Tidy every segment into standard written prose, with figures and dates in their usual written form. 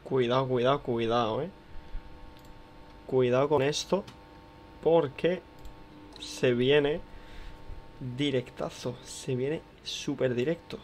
Cuidado, cuidado, cuidado, Cuidado con esto, porque se viene directazo. Se viene súper directo.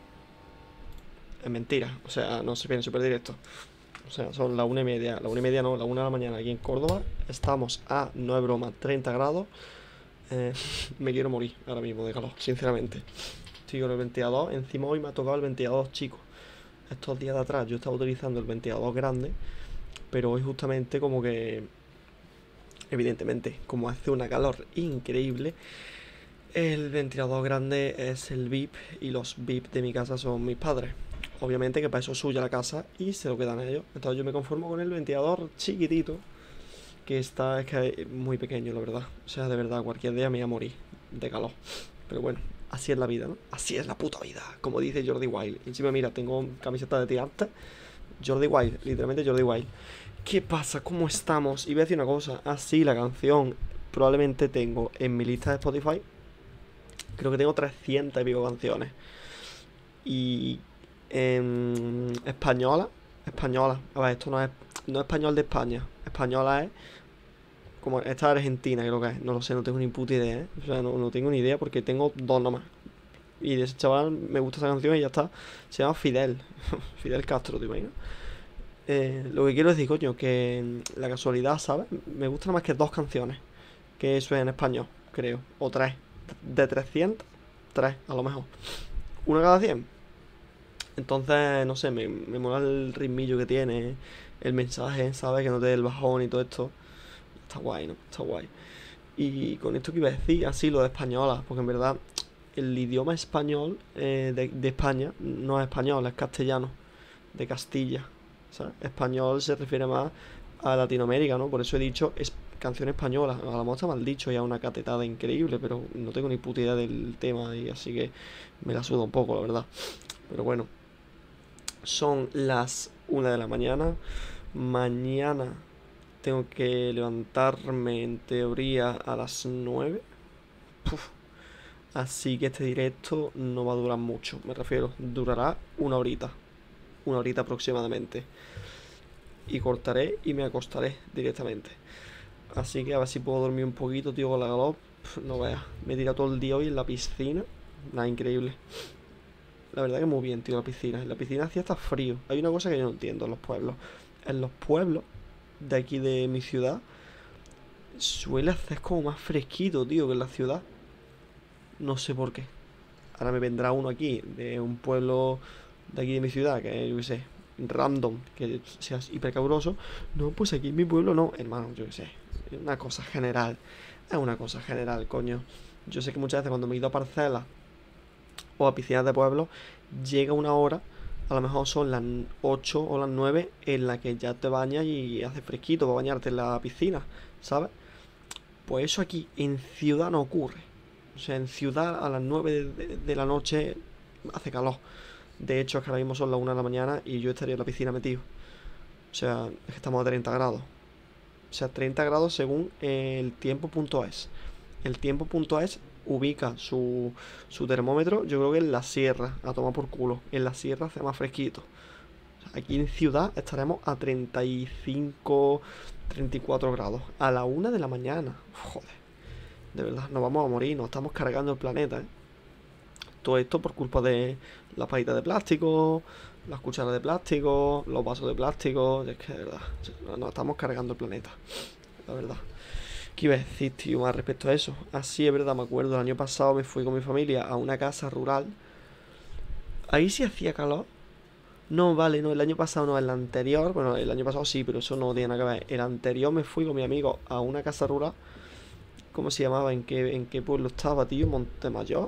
Es mentira, o sea, no se viene súper directo. O sea, son la 1:30. La 1:30 no, la 1 de la mañana aquí en Córdoba. Estamos a, no es broma, 30 grados. Eh, Me quiero morir ahora mismo de calor, sinceramente. Estoy con el ventilador. Encima hoy me ha tocado el ventilador chico. Estos días de atrás yo estaba utilizando el ventilador grande, pero hoy justamente como que, evidentemente, como hace una calor increíble, el ventilador grande es el VIP y los VIP de mi casa son mis padres. Obviamente que para eso es suya la casa y se lo quedan ellos. Entonces yo me conformo con el ventilador chiquitito, que está, es que es muy pequeño, la verdad. O sea, de verdad, cualquier día me voy a morir de calor. Pero bueno, así es la vida, ¿no? Así es la puta vida, como dice Jordi Wild. Y encima, mira, tengo camiseta de tirante. Jordi Wild, literalmente Jordi Wild. ¿Qué pasa? ¿Cómo estamos? Y voy a decir una cosa. Así la canción probablemente tengo en mi lista de Spotify. Creo que tengo 300 y pico canciones. Y española. Española. A ver, esto no es español de España. Española es como esta de Argentina, creo que es. No lo sé, no tengo ni puta idea, ¿eh? O sea, no tengo ni idea porque tengo dos nomás. Y de ese chaval me gusta esa canción y ya está. Se llama Fidel. Fidel Castro, ¿te imaginas? Lo que quiero decir, coño, que la casualidad, ¿sabes? Me gustan nada más que dos canciones. Que eso es en español, creo. O tres. De 300, tres, a lo mejor. Una cada 100. Entonces, no sé, me mola el ritmillo que tiene. El mensaje, ¿sabes? Que no te dé el bajón y todo esto. Está guay, ¿no? Está guay. Y con esto que iba a decir, así lo de española. Porque en verdad, el idioma español de España no es español, es castellano. De Castilla. ¿Sabes? Español se refiere más a Latinoamérica, ¿no? Por eso he dicho canción española. A lo mejor está mal dicho, ya una catetada increíble, pero no tengo ni puta idea del tema y así que me la suda un poco, la verdad. Pero bueno, son las 1 de la mañana. Mañana tengo que levantarme en teoría a las 9. Puf. Así que este directo no va a durar mucho. Me refiero, durará una horita. Una horita aproximadamente. Y cortaré y me acostaré directamente. Así que a ver si puedo dormir un poquito, tío, con la galop. No veas. Me he tirado todo el día hoy en la piscina. Nada, increíble. La verdad que muy bien, tío, la piscina. En la piscina hacía hasta frío. Hay una cosa que yo no entiendo en los pueblos. En los pueblos de aquí de mi ciudad suele hacer como más fresquito, tío, que en la ciudad. No sé por qué. Ahora me vendrá uno aquí, de un pueblo de aquí de mi ciudad, que yo qué sé, random, que sea hiper caburoso. No, pues aquí en mi pueblo no, hermano, yo qué sé. Es una cosa general. Es una cosa general, coño. Yo sé que muchas veces cuando me he ido a parcelas o a piscinas de pueblo, llega una hora, a lo mejor son las 8 o las 9, en la que ya te bañas y hace fresquito para bañarte en la piscina, ¿sabes? Pues eso aquí en ciudad no ocurre. O sea, en ciudad a las 9 de la noche hace calor. De hecho, es que ahora mismo son las 1 de la mañana y yo estaría en la piscina metido. O sea, es que estamos a 30 grados. O sea, 30 grados según el tiempo.es. El tiempo.es ubica su termómetro, yo creo que en la sierra, a tomar por culo. En la sierra hace más fresquito. O sea, aquí en ciudad estaremos a 35, 34 grados. A la 1 de la mañana. Joder, de verdad, nos vamos a morir, nos estamos cargando el planeta, ¿eh? Todo esto por culpa de las pajitas de plástico, las cucharas de plástico, los vasos de plástico. Es que de verdad, nos estamos cargando el planeta, la verdad. ¿Qué iba a decir, tío, más respecto a eso? Así es verdad, me acuerdo, el año pasado me fui con mi familia a una casa rural. Ahí sí hacía calor. No, vale, no, el año pasado no, el anterior. Bueno, el año pasado sí, pero eso no tiene nada que ver. El anterior me fui con mi amigo a una casa rural. ¿Cómo se llamaba? ¿En qué pueblo estaba, tío? Montemayor.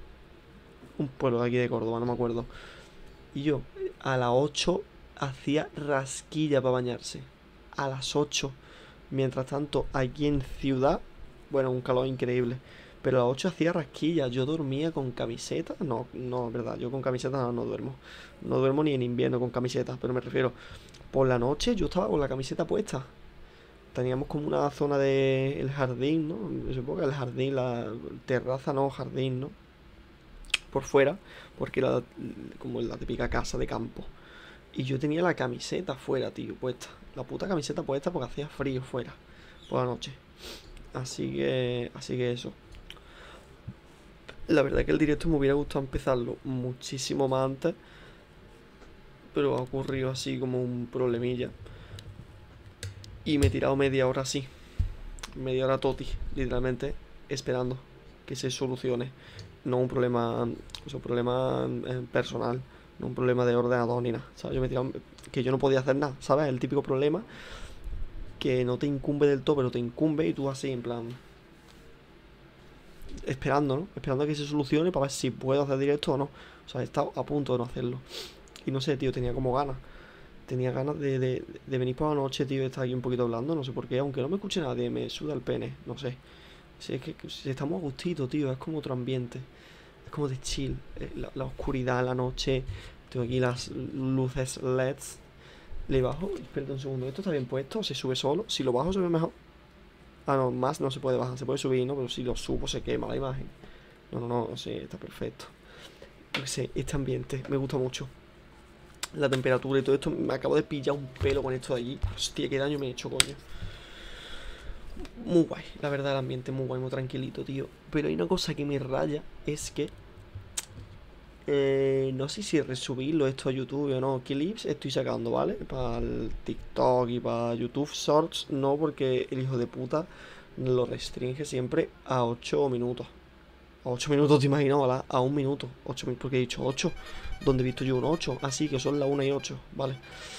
Un pueblo de aquí de Córdoba, no me acuerdo. Y yo, a las 8 hacía rasquilla para bañarse. A las 8. Mientras tanto, aquí en ciudad, bueno, un calor increíble. Pero a las 8 hacía rasquilla. Yo dormía con camiseta. No, no, es verdad. Yo con camiseta no duermo. No duermo ni en invierno con camiseta. Pero me refiero, por la noche yo estaba con la camiseta puesta. Teníamos como una zona de el jardín, ¿no? Supongo que el jardín, la terraza, no, jardín, ¿no? Por fuera, porque era como la típica casa de campo. Y yo tenía la camiseta fuera, tío, puesta. La puta camiseta puesta porque hacía frío fuera por la noche. Así que eso. La verdad es que el directo me hubiera gustado empezarlo muchísimo más antes, pero ha ocurrido así como un problemilla. Y me he tirado media hora así. Media hora toti, literalmente, esperando que se solucione. No un problema, o sea, un problema personal, no un problema de ordenador ni nada. ¿Sabes? Yo me he tirado que yo no podía hacer nada, ¿sabes? El típico problema que no te incumbe del todo, pero te incumbe y tú así, en plan, esperando, ¿no? Esperando a que se solucione para ver si puedo hacer directo o no. O sea, he estado a punto de no hacerlo. Y no sé, tío, tenía como ganas. Tenía ganas de venir por la noche, tío, de estar aquí un poquito hablando, no sé por qué, aunque no me escuche nadie, me suda el pene, no sé. Si es que si estamos a gustito, tío, es como otro ambiente. Es como de chill. La oscuridad, la noche. Tengo aquí las luces LEDs. Le bajo, espérate un segundo, ¿esto está bien puesto? ¿Se sube solo? Si lo bajo se ve mejor. Ah, no, más no se puede bajar, se puede subir, ¿no? Pero si lo subo se quema la imagen. No, sí, está perfecto. No sé, este ambiente me gusta mucho. La temperatura y todo esto, me acabo de pillar un pelo con esto de allí. Hostia, qué daño me he hecho, coño. Muy guay, la verdad, el ambiente muy guay, muy tranquilito, tío. Pero hay una cosa que me raya, es que no sé si resubirlo esto a YouTube o no. Clips estoy sacando, ¿vale? Para el TikTok y para YouTube Shorts, no, porque el hijo de puta lo restringe siempre a 8 minutos. A 8 minutos, te imaginas, ¿vale? A 1 minuto. 8 porque he dicho 8. ¿Dónde he visto yo un 8? Así que son las 1:08, ¿vale?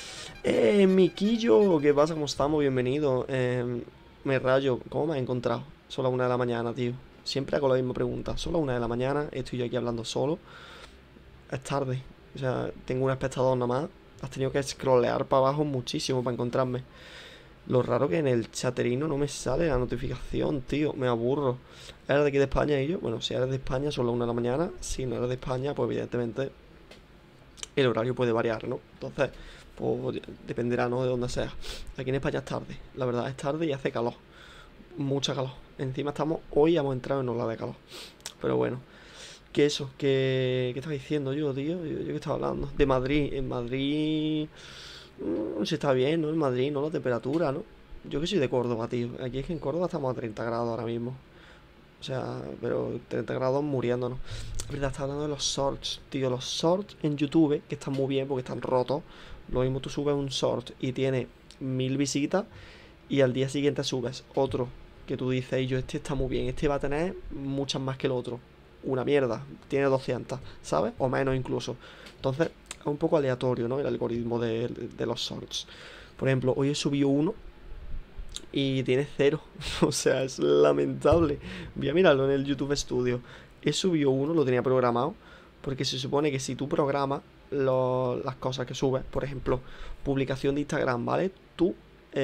Miquillo, ¿qué pasa? ¿Cómo estamos? Bienvenido. Me rayo, ¿cómo me has encontrado? Son las 1 de la mañana, tío. Siempre hago la misma pregunta. Son las 1 de la mañana, estoy yo aquí hablando solo. Es tarde. O sea, tengo un espectador nada más. Has tenido que scrollear para abajo muchísimo para encontrarme. Lo raro que en el chaterino no me sale la notificación, tío. Me aburro. ¿Eres de aquí de España y yo? Bueno, si eres de España son las 1 de la mañana. Si no eres de España, pues evidentemente el horario puede variar, ¿no? Entonces, pues dependerá, ¿no? De dónde sea. Aquí en España es tarde. La verdad es tarde y hace calor. Mucha calor. Encima hoy hemos entrado en ola de calor. Pero bueno. ¿Qué eso? ¿Qué estaba diciendo yo, tío? ¿Yo qué estaba hablando? De Madrid. En Madrid... se está bien, ¿no? En Madrid, ¿no? La temperatura, ¿no? Yo que soy de Córdoba, tío. Aquí es que en Córdoba estamos a 30 grados ahora mismo. O sea, pero 30 grados muriéndonos. Es verdad, está hablando de los shorts, tío. Los shorts en YouTube, que están muy bien porque están rotos. Lo mismo tú subes un short y tiene 1000 visitas y al día siguiente subes otro que tú dices, y yo, este está muy bien, este va a tener muchas más que el otro. Una mierda, tiene 200, ¿sabes? O menos incluso. Entonces, es un poco aleatorio, ¿no? El algoritmo de los shorts. Por ejemplo, hoy he subido uno y tiene 0. O sea, es lamentable. Voy a mirarlo en el YouTube Studio. He subido uno, lo tenía programado. Porque se supone que si tú programas las cosas que subes, por ejemplo, publicación de Instagram, ¿vale? Tú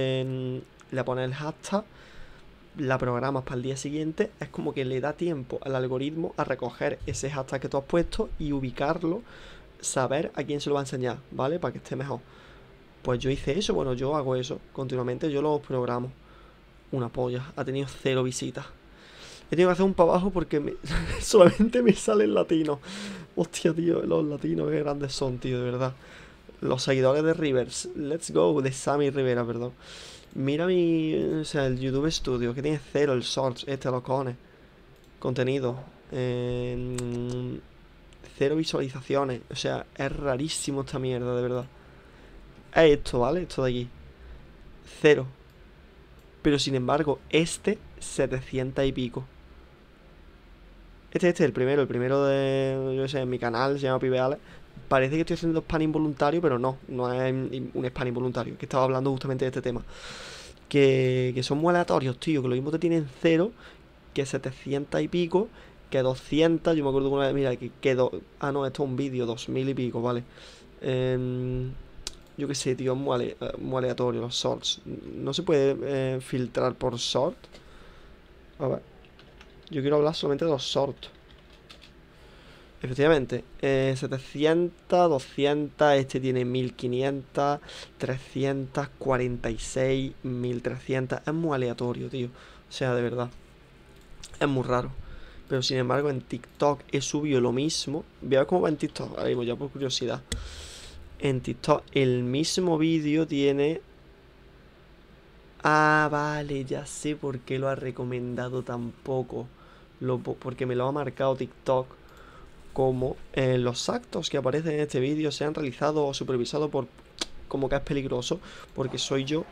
le pones el hashtag, la programas para el día siguiente, es como que le da tiempo al algoritmo a recoger ese hashtag que tú has puesto y ubicarlo, saber a quién se lo va a enseñar, ¿vale? Para que esté mejor. Pues yo hice eso, bueno, yo hago eso continuamente, yo lo programo. Una polla, ha tenido 0 visitas. He tenido que hacer un para abajo porque solamente me salen latinos. Hostia, tío, los latinos, qué grandes son, tío, de verdad. Los seguidores de Rivers, let's go, de Sammy Rivera, perdón. Mira o sea, el YouTube Studio, que tiene 0, el Shorts, los cojones. Contenido. 0 visualizaciones. O sea, es rarísimo esta mierda, de verdad. Es esto, ¿vale? Esto de aquí. 0. Pero sin embargo, 700 y pico. Este es el primero de, yo sé, en mi canal, se llama Pibeales. Parece que estoy haciendo spam involuntario, pero no es un spam involuntario, que estaba hablando justamente de este tema. Que son muy aleatorios, tío, que lo mismo te tienen 0, que 700 y pico, que 200, yo me acuerdo que una vez, mira, que quedó, no, esto es un vídeo, 2000 y pico, vale. Yo qué sé, tío, es muy aleatorio los shorts. No se puede filtrar por short. A ver. Yo quiero hablar solamente de los shorts. Efectivamente, 700, 200, este tiene 1500, 346, 1300. Es muy aleatorio, tío. O sea, de verdad. Es muy raro. Pero sin embargo, en TikTok he subido lo mismo. Voy a ver cómo va en TikTok. Ahora mismo, ya por curiosidad. En TikTok el mismo vídeo tiene... Ah, vale, ya sé por qué lo ha recomendado tan poco. Porque me lo ha marcado TikTok como los actos que aparecen en este vídeo se han realizado o supervisado por... Como que es peligroso, porque soy yo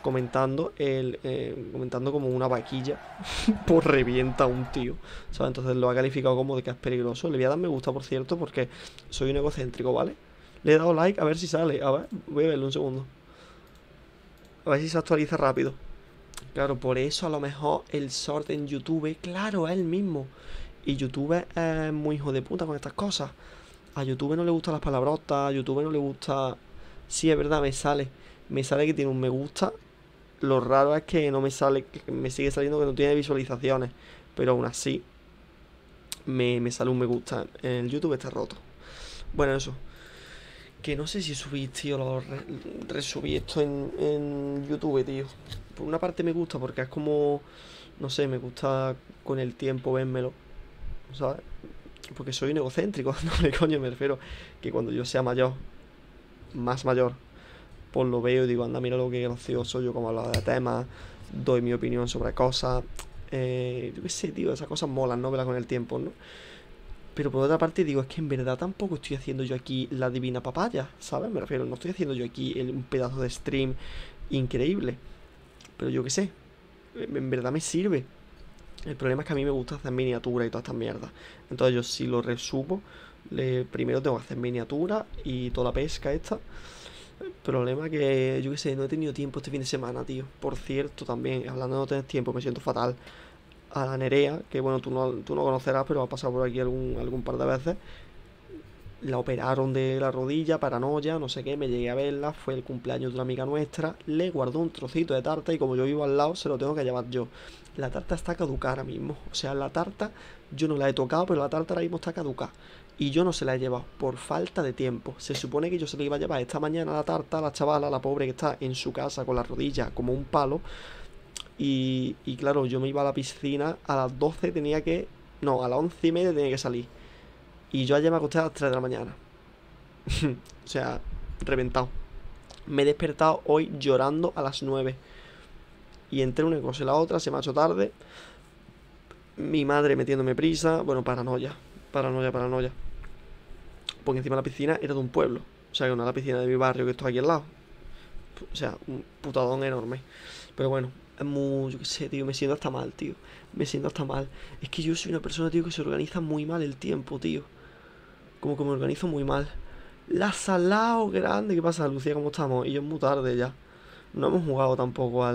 comentando como una vaquilla por revienta a un tío, ¿sabes? Entonces lo ha calificado como de que es peligroso. Le voy a dar me gusta, por cierto, porque soy un egocéntrico, ¿vale? Le he dado like a ver si sale. A ver, voy a verlo un segundo. A ver si se actualiza rápido. Claro, por eso a lo mejor el short en YouTube, claro, es el mismo. Y YouTube es muy hijo de puta con estas cosas. A YouTube no le gustan las palabrotas, a YouTube no le gusta... Sí, es verdad, me sale. Me sale que tiene un me gusta. Lo raro es que no me sale, que me sigue saliendo que no tiene visualizaciones. Pero aún así, me sale un me gusta. El YouTube está roto. Bueno, eso. Que no sé si subí, tío, resubí esto en YouTube, tío. Por una parte me gusta porque es como, no sé, me gusta con el tiempo vérmelo, ¿sabes? Porque soy un egocéntrico, no le coño me refiero. Que cuando yo sea mayor, más mayor, pues lo veo y digo, anda, mira lo que gracioso, yo como hablo de temas, doy mi opinión sobre cosas. Yo qué sé, tío, esas cosas molan, ¿no? Verlas con el tiempo, ¿no? Pero por otra parte digo, es que en verdad tampoco estoy haciendo yo aquí la divina papaya, ¿sabes? Me refiero, no estoy haciendo yo aquí un pedazo de stream increíble. Pero yo qué sé, en verdad me sirve. El problema es que a mí me gusta hacer miniaturas y todas estas mierdas. Entonces yo si lo resubo, primero tengo que hacer miniaturas y toda la pesca esta. El problema es que, yo qué sé, no he tenido tiempo este fin de semana, tío. Por cierto, también, hablando de no tener tiempo, me siento fatal. A la Nerea, que bueno, tú no conocerás, pero ha pasado por aquí algún par de veces. La operaron de la rodilla, paranoia, no sé qué, me llegué a verla, fue el cumpleaños de una amiga nuestra, le guardó un trocito de tarta y como yo vivo al lado, se lo tengo que llevar yo. La tarta está caducada ahora mismo, o sea, la tarta yo no la he tocado, pero la tarta ahora mismo está caducada. Y yo no se la he llevado por falta de tiempo. Se supone que yo se la iba a llevar esta mañana la tarta a la chavala, la pobre que está en su casa con la rodilla como un palo. Y claro, yo me iba a la piscina, a las 12 tenía que... No, a las 11:30 tenía que salir. Y yo ayer me acosté a las 3 de la mañana. O sea, reventado. Me he despertado hoy llorando a las 9. Y entre una cosa y la otra se me ha hecho tarde. Mi madre metiéndome prisa. Bueno, paranoia. Paranoia, paranoia. Porque encima la piscina era de un pueblo. O sea, que no es la piscina de mi barrio que estoy aquí al lado. O sea, un putadón enorme. Pero bueno, es muy... Yo qué sé, tío. Me siento hasta mal, tío. Me siento hasta mal. Es que yo soy una persona, tío, que se organiza muy mal el tiempo, tío. Como que me organizo muy mal. La salao grande. ¿Qué pasa, Lucía? ¿Cómo estamos? Y yo es muy tarde ya. No hemos jugado tampoco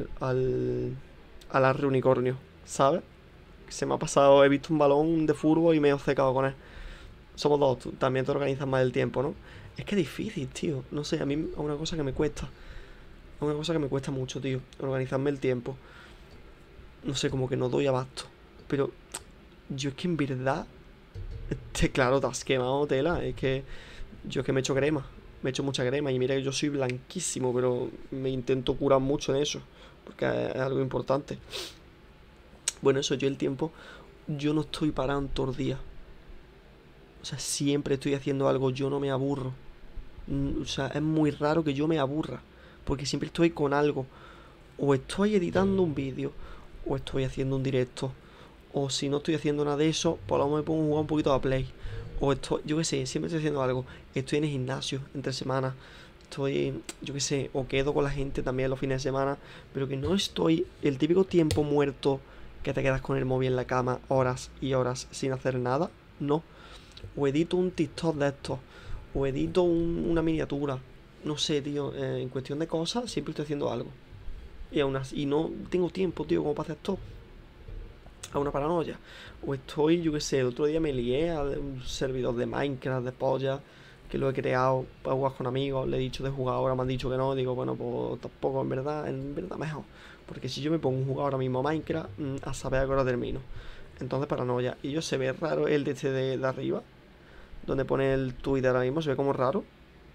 al Arre Unicornio, ¿sabes? Se me ha pasado, he visto un balón de fútbol y me he obcecado con él. Somos dos, tú también te organizas más el tiempo, ¿no? Es que es difícil, tío. No sé, a mí es una cosa que me cuesta. Es una cosa que me cuesta mucho, tío. Organizarme el tiempo. No sé, como que no doy abasto. Pero yo es que en verdad... claro, te has quemado tela. Es que yo es que me echo crema. Me echo mucha crema y mira que yo soy blanquísimo, pero me intento curar mucho en eso. Porque es algo importante. Bueno, eso, yo el tiempo... Yo no estoy parado todo el día. O sea, siempre estoy haciendo algo, yo no me aburro. O sea, es muy raro que yo me aburra. Porque siempre estoy con algo. O estoy editando un vídeo, o estoy haciendo un directo. O si no estoy haciendo nada de eso, pues a lo mejor me pongo a jugar un poquito a Play. O estoy, yo qué sé, siempre estoy haciendo algo. Estoy en el gimnasio entre semanas. Estoy, yo qué sé, o quedo con la gente también los fines de semana. Pero que no estoy el típico tiempo muerto que te quedas con el móvil en la cama horas y horas sin hacer nada. No. O edito un TikTok de estos. O edito una miniatura. No sé, tío. En cuestión de cosas, siempre estoy haciendo algo. Y aún así, y no tengo tiempo, tío, como para hacer esto. A una paranoia. O estoy, yo qué sé, el otro día me lié a un servidor de Minecraft, de polla, que lo he creado para jugar con amigos. Le he dicho de jugar ahora, me han dicho que no. Digo, bueno, pues tampoco, en verdad mejor. Porque si yo me pongo a jugar ahora mismo a Minecraft, a saber a qué hora termino. Entonces, paranoia. Y yo se ve raro el de este de arriba, donde pone el Twitter ahora mismo, se ve como raro.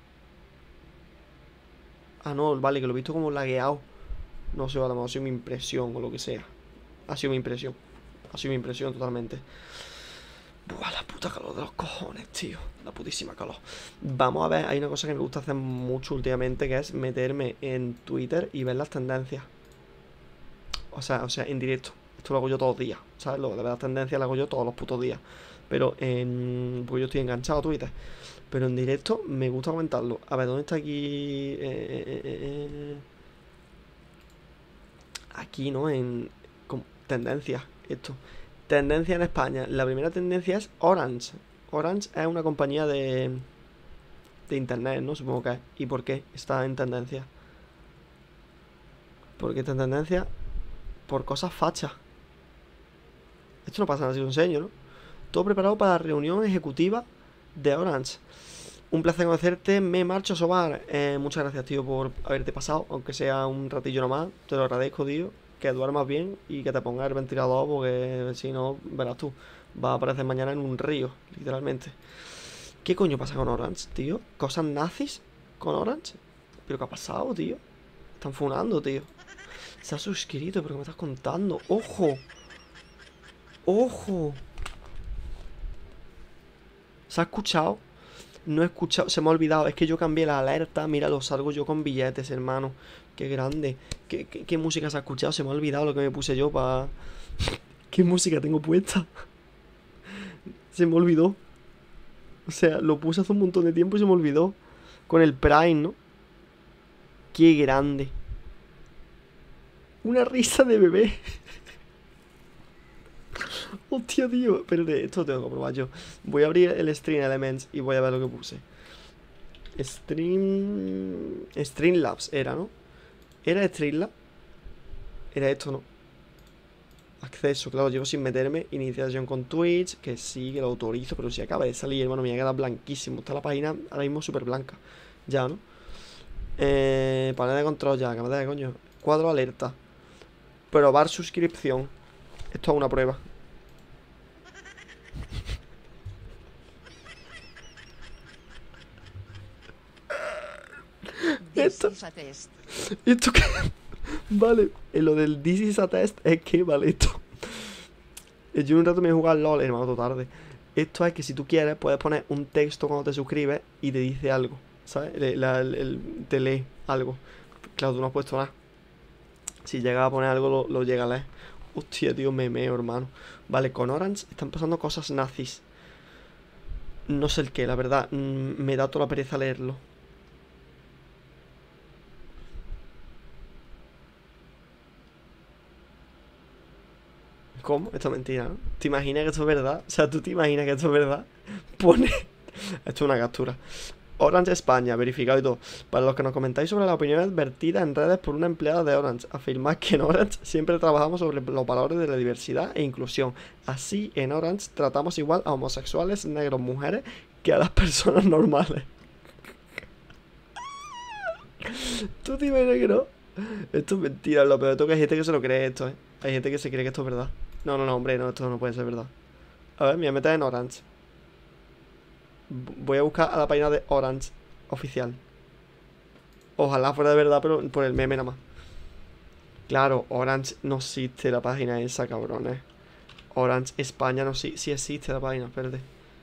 Ah, no, vale, que lo he visto como lagueado. No sé, a lo mejor ha sido mi impresión o lo que sea. Ha sido mi impresión. Ha sido mi impresión totalmente. Buah, la puta calor de los cojones, tío. La putísima calor. Vamos a ver, hay una cosa que me gusta hacer mucho últimamente, que es meterme en Twitter y ver las tendencias. O sea, en directo. Esto lo hago yo todos los días, ¿sabes? Lo de ver las tendencias lo hago yo todos los putos días. Pero en... Porque yo estoy enganchado a Twitter. Pero en directo me gusta comentarlo. A ver, ¿dónde está aquí? Aquí, ¿no? En... Tendencias, esto. Tendencia en España. La primera tendencia es Orange. Orange es una compañía de internet, ¿no? Supongo que es. ¿Y por qué está en tendencia? ¿Por qué está en tendencia? Por cosas fachas. Esto no pasa nada si lo enseño, ¿no? Todo preparado para la reunión ejecutiva de Orange. Un placer conocerte, me marcho a sobar. Muchas gracias, tío, por haberte pasado, aunque sea un ratillo nomás. Te lo agradezco, tío. Que duermas bien y que te pongas el ventilador, porque si no, verás tú, va a aparecer mañana en un río, literalmente. ¿Qué coño pasa con Orange, tío? ¿Cosas nazis con Orange? ¿Pero qué ha pasado, tío? Están funando, tío. Se ha suscrito, pero ¿qué me estás contando? ¡Ojo! ¡Ojo! ¿Se ha escuchado? No he escuchado, se me ha olvidado. Es que yo cambié la alerta. Mira, lo salgo yo con billetes, hermano. Qué grande. ¿Qué música se ha escuchado? Se me ha olvidado lo que me puse yo para... ¿Qué música tengo puesta? Se me olvidó. O sea, lo puse hace un montón de tiempo y se me olvidó. Con el Prime, ¿no? Qué grande. Una risa de bebé. Hostia, tío. Espérate, esto lo tengo que probar yo. Voy a abrir el Stream Elements y voy a ver lo que puse. Streamlabs era, ¿no? ¿Era Streamlabs? Era esto, ¿no? Acceso, claro, llevo sin meterme. Iniciación con Twitch, que sí, que lo autorizo. Pero si acaba de salir, hermano, me ha quedado blanquísimo. Está la página ahora mismo súper blanca. Ya, ¿no? Panel de control ya, que me da de coño. Cuadro alerta. Probar suscripción. Esto es una prueba. Esto que... Vale, lo del This is a test es que, vale, esto. Yo un rato me he jugado al LOL, hermano, toda tarde. Esto es que si tú quieres, puedes poner un texto cuando te suscribes y te dice algo, ¿sabes? Te lee algo. Claro, tú no has puesto nada. Si llegas a poner algo, lo llega a leer. Hostia, tío, me meo, hermano. Vale, con Orange están pasando cosas nazis. No sé el qué, la verdad. Me da toda la pereza leerlo. ¿Cómo? Esto es mentira, ¿no? ¿Te imaginas que esto es verdad? O sea, ¿tú te imaginas que esto es verdad? Pone... Esto es una captura. Orange España, verificado y todo. Para los que nos comentáis sobre la opinión vertida en redes por una empleada de Orange, afirmad que en Orange siempre trabajamos sobre los valores de la diversidad e inclusión. Así, en Orange tratamos igual a homosexuales, negros, mujeres, que a las personas normales. ¿Tú te imaginas que no? Esto es mentira, lo peor de todo que hay gente que se lo cree esto, ¿eh? Hay gente que se cree que esto es verdad. No, no, no, hombre, no, esto no puede ser verdad. A ver, me voy a meter en Orange. Voy a buscar a la página de Orange oficial. Ojalá fuera de verdad, pero por el meme nada más. Claro, Orange no existe la página esa, cabrones. Orange España no sí existe la página, espérate.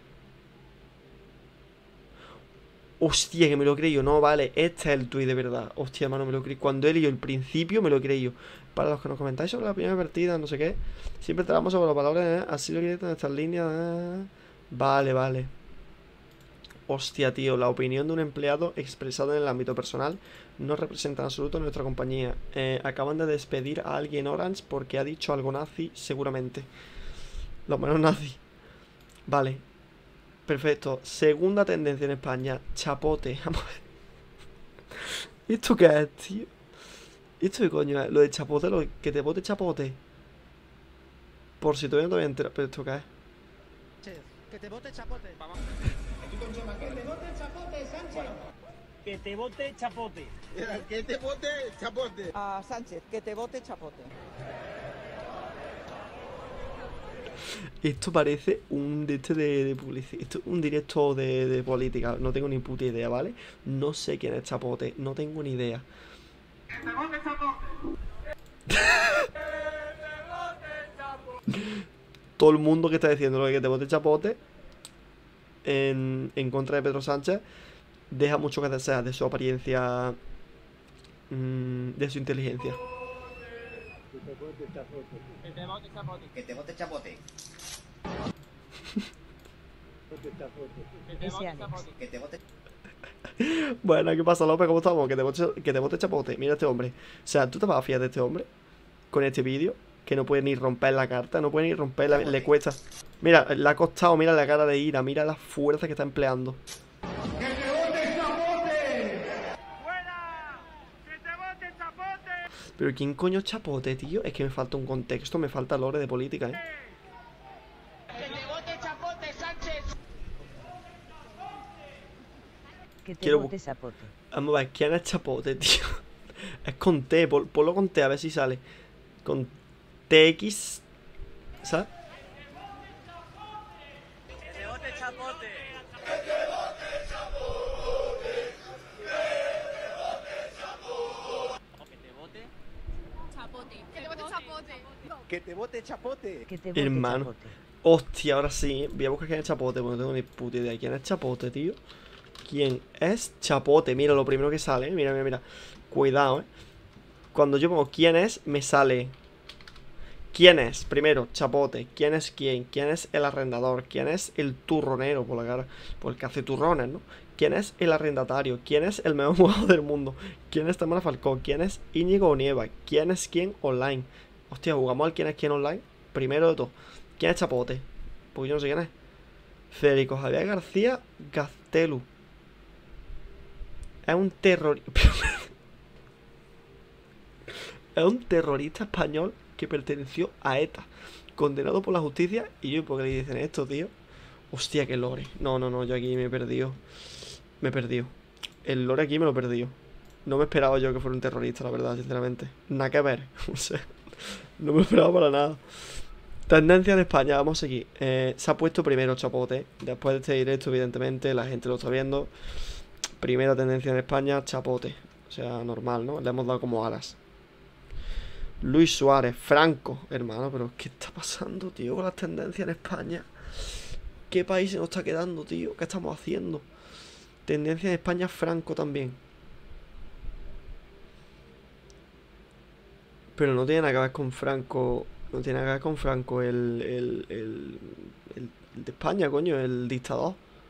Hostia, que me lo he creído. No, vale, este es el tuit de verdad. Hostia, hermano, me lo he creído. Cuando he leído el principio, me lo he creído. Para los que nos comentáis sobre la opinión vertida, no sé qué. Siempre tratamos sobre los valores, así lo queréis en estas líneas. Vale, vale. Hostia, tío, la opinión de un empleado expresada en el ámbito personal no representa en absoluto nuestra compañía. Acaban de despedir a alguien Orange porque ha dicho algo nazi, seguramente. Lo menos nazi. Vale. Perfecto. Segunda tendencia en España. Chapote. Vamos a ver. ¿Esto qué es, tío? ¿Esto qué coño es? Lo de chapote, que te bote chapote. Por si todavía no te había enterado. ¿Pero esto qué es? Que te bote chapote. Vamos. Que te bote chapote, Sánchez. Que te bote chapote. Que te bote chapote. A Sánchez, que te bote chapote. Esto parece un de publicidad. Esto es un directo de política. No tengo ni puta idea, ¿vale? No sé quién es Chapote. No tengo ni idea. Que te bote chapote. todo el mundo que está diciendo lo de que te vote chapote en contra de Pedro Sánchez deja mucho que desear de su apariencia, de su inteligencia. Que te bote chapote. Que te vote chapote. Que te bote chapote. Que te vote. Bueno, ¿qué pasa, López? ¿Cómo estamos? Que te vote chapote. Mira este hombre. O sea, ¿tú te vas a fiar de este hombre? Con este vídeo. Que no puede ni romper la carta. No puede ni romper le cuesta. Mira, le ha costado. Mira la cara de ira. Mira la fuerza que está empleando. ¡Que te vote chapote! ¡Fuera! ¡Que te bote chapote! Pero ¿quién coño es chapote, tío? Es que me falta un contexto. Me falta lore de política, ¡Que te bote chapote, Sánchez! Que te Quiero bote chapote. Vamos a ver, ¿quién es chapote, tío? Es con T, ponlo con T a ver si sale. Con TX, ¿sabes? ¡Que te bote chapote! ¡Que te bote! Chapote. Que te bote chapote. Que te bote chapote. Que te bote Hermano. chapote. Hostia, ahora sí. Voy a buscar quién es chapote, porque no tengo ni puta idea. ¿Quién es chapote, tío? ¿Quién es chapote? Mira, lo primero que sale, mira, mira, mira. Cuidado, Cuando yo pongo quién es, me sale quién es, primero, chapote. ¿Quién es quién? ¿Quién es el arrendador? ¿Quién es el turronero? Por la cara, por el que hace turrones, ¿no? ¿Quién es el arrendatario? ¿Quién es el mejor jugador del mundo? ¿Quién es Tamara Falcón? ¿Quién es Íñigo Onieva? ¿Quién es quién online? Hostia, jugamos al quién es quién online. Primero de todo, ¿quién es chapote? Porque yo no sé quién es. Federico Javier García Gaztelu. Es un terrorista. Es un terrorista español que perteneció a ETA, condenado por la justicia. Y yo, ¿por qué le dicen esto, tío? Hostia, qué lore. No, no, no, yo aquí me he perdido. Me he perdido. El lore aquí me lo he perdido. No me esperaba yo que fuera un terrorista, la verdad, sinceramente. Nada que ver. O sea, no me esperaba para nada. Tendencia en España, vamos a seguir. Se ha puesto primero chapote. Después de este directo, evidentemente, la gente lo está viendo. Primera tendencia en España, chapote. O sea, normal, ¿no? Le hemos dado como alas. Luis Suárez, Franco. Hermano, pero ¿qué está pasando, tío, con las tendencias en España? ¿Qué país se nos está quedando, tío? ¿Qué estamos haciendo? Tendencia en España, Franco también. Pero no tiene nada que ver con Franco. No tiene nada que ver con Franco el de España, coño, el dictador.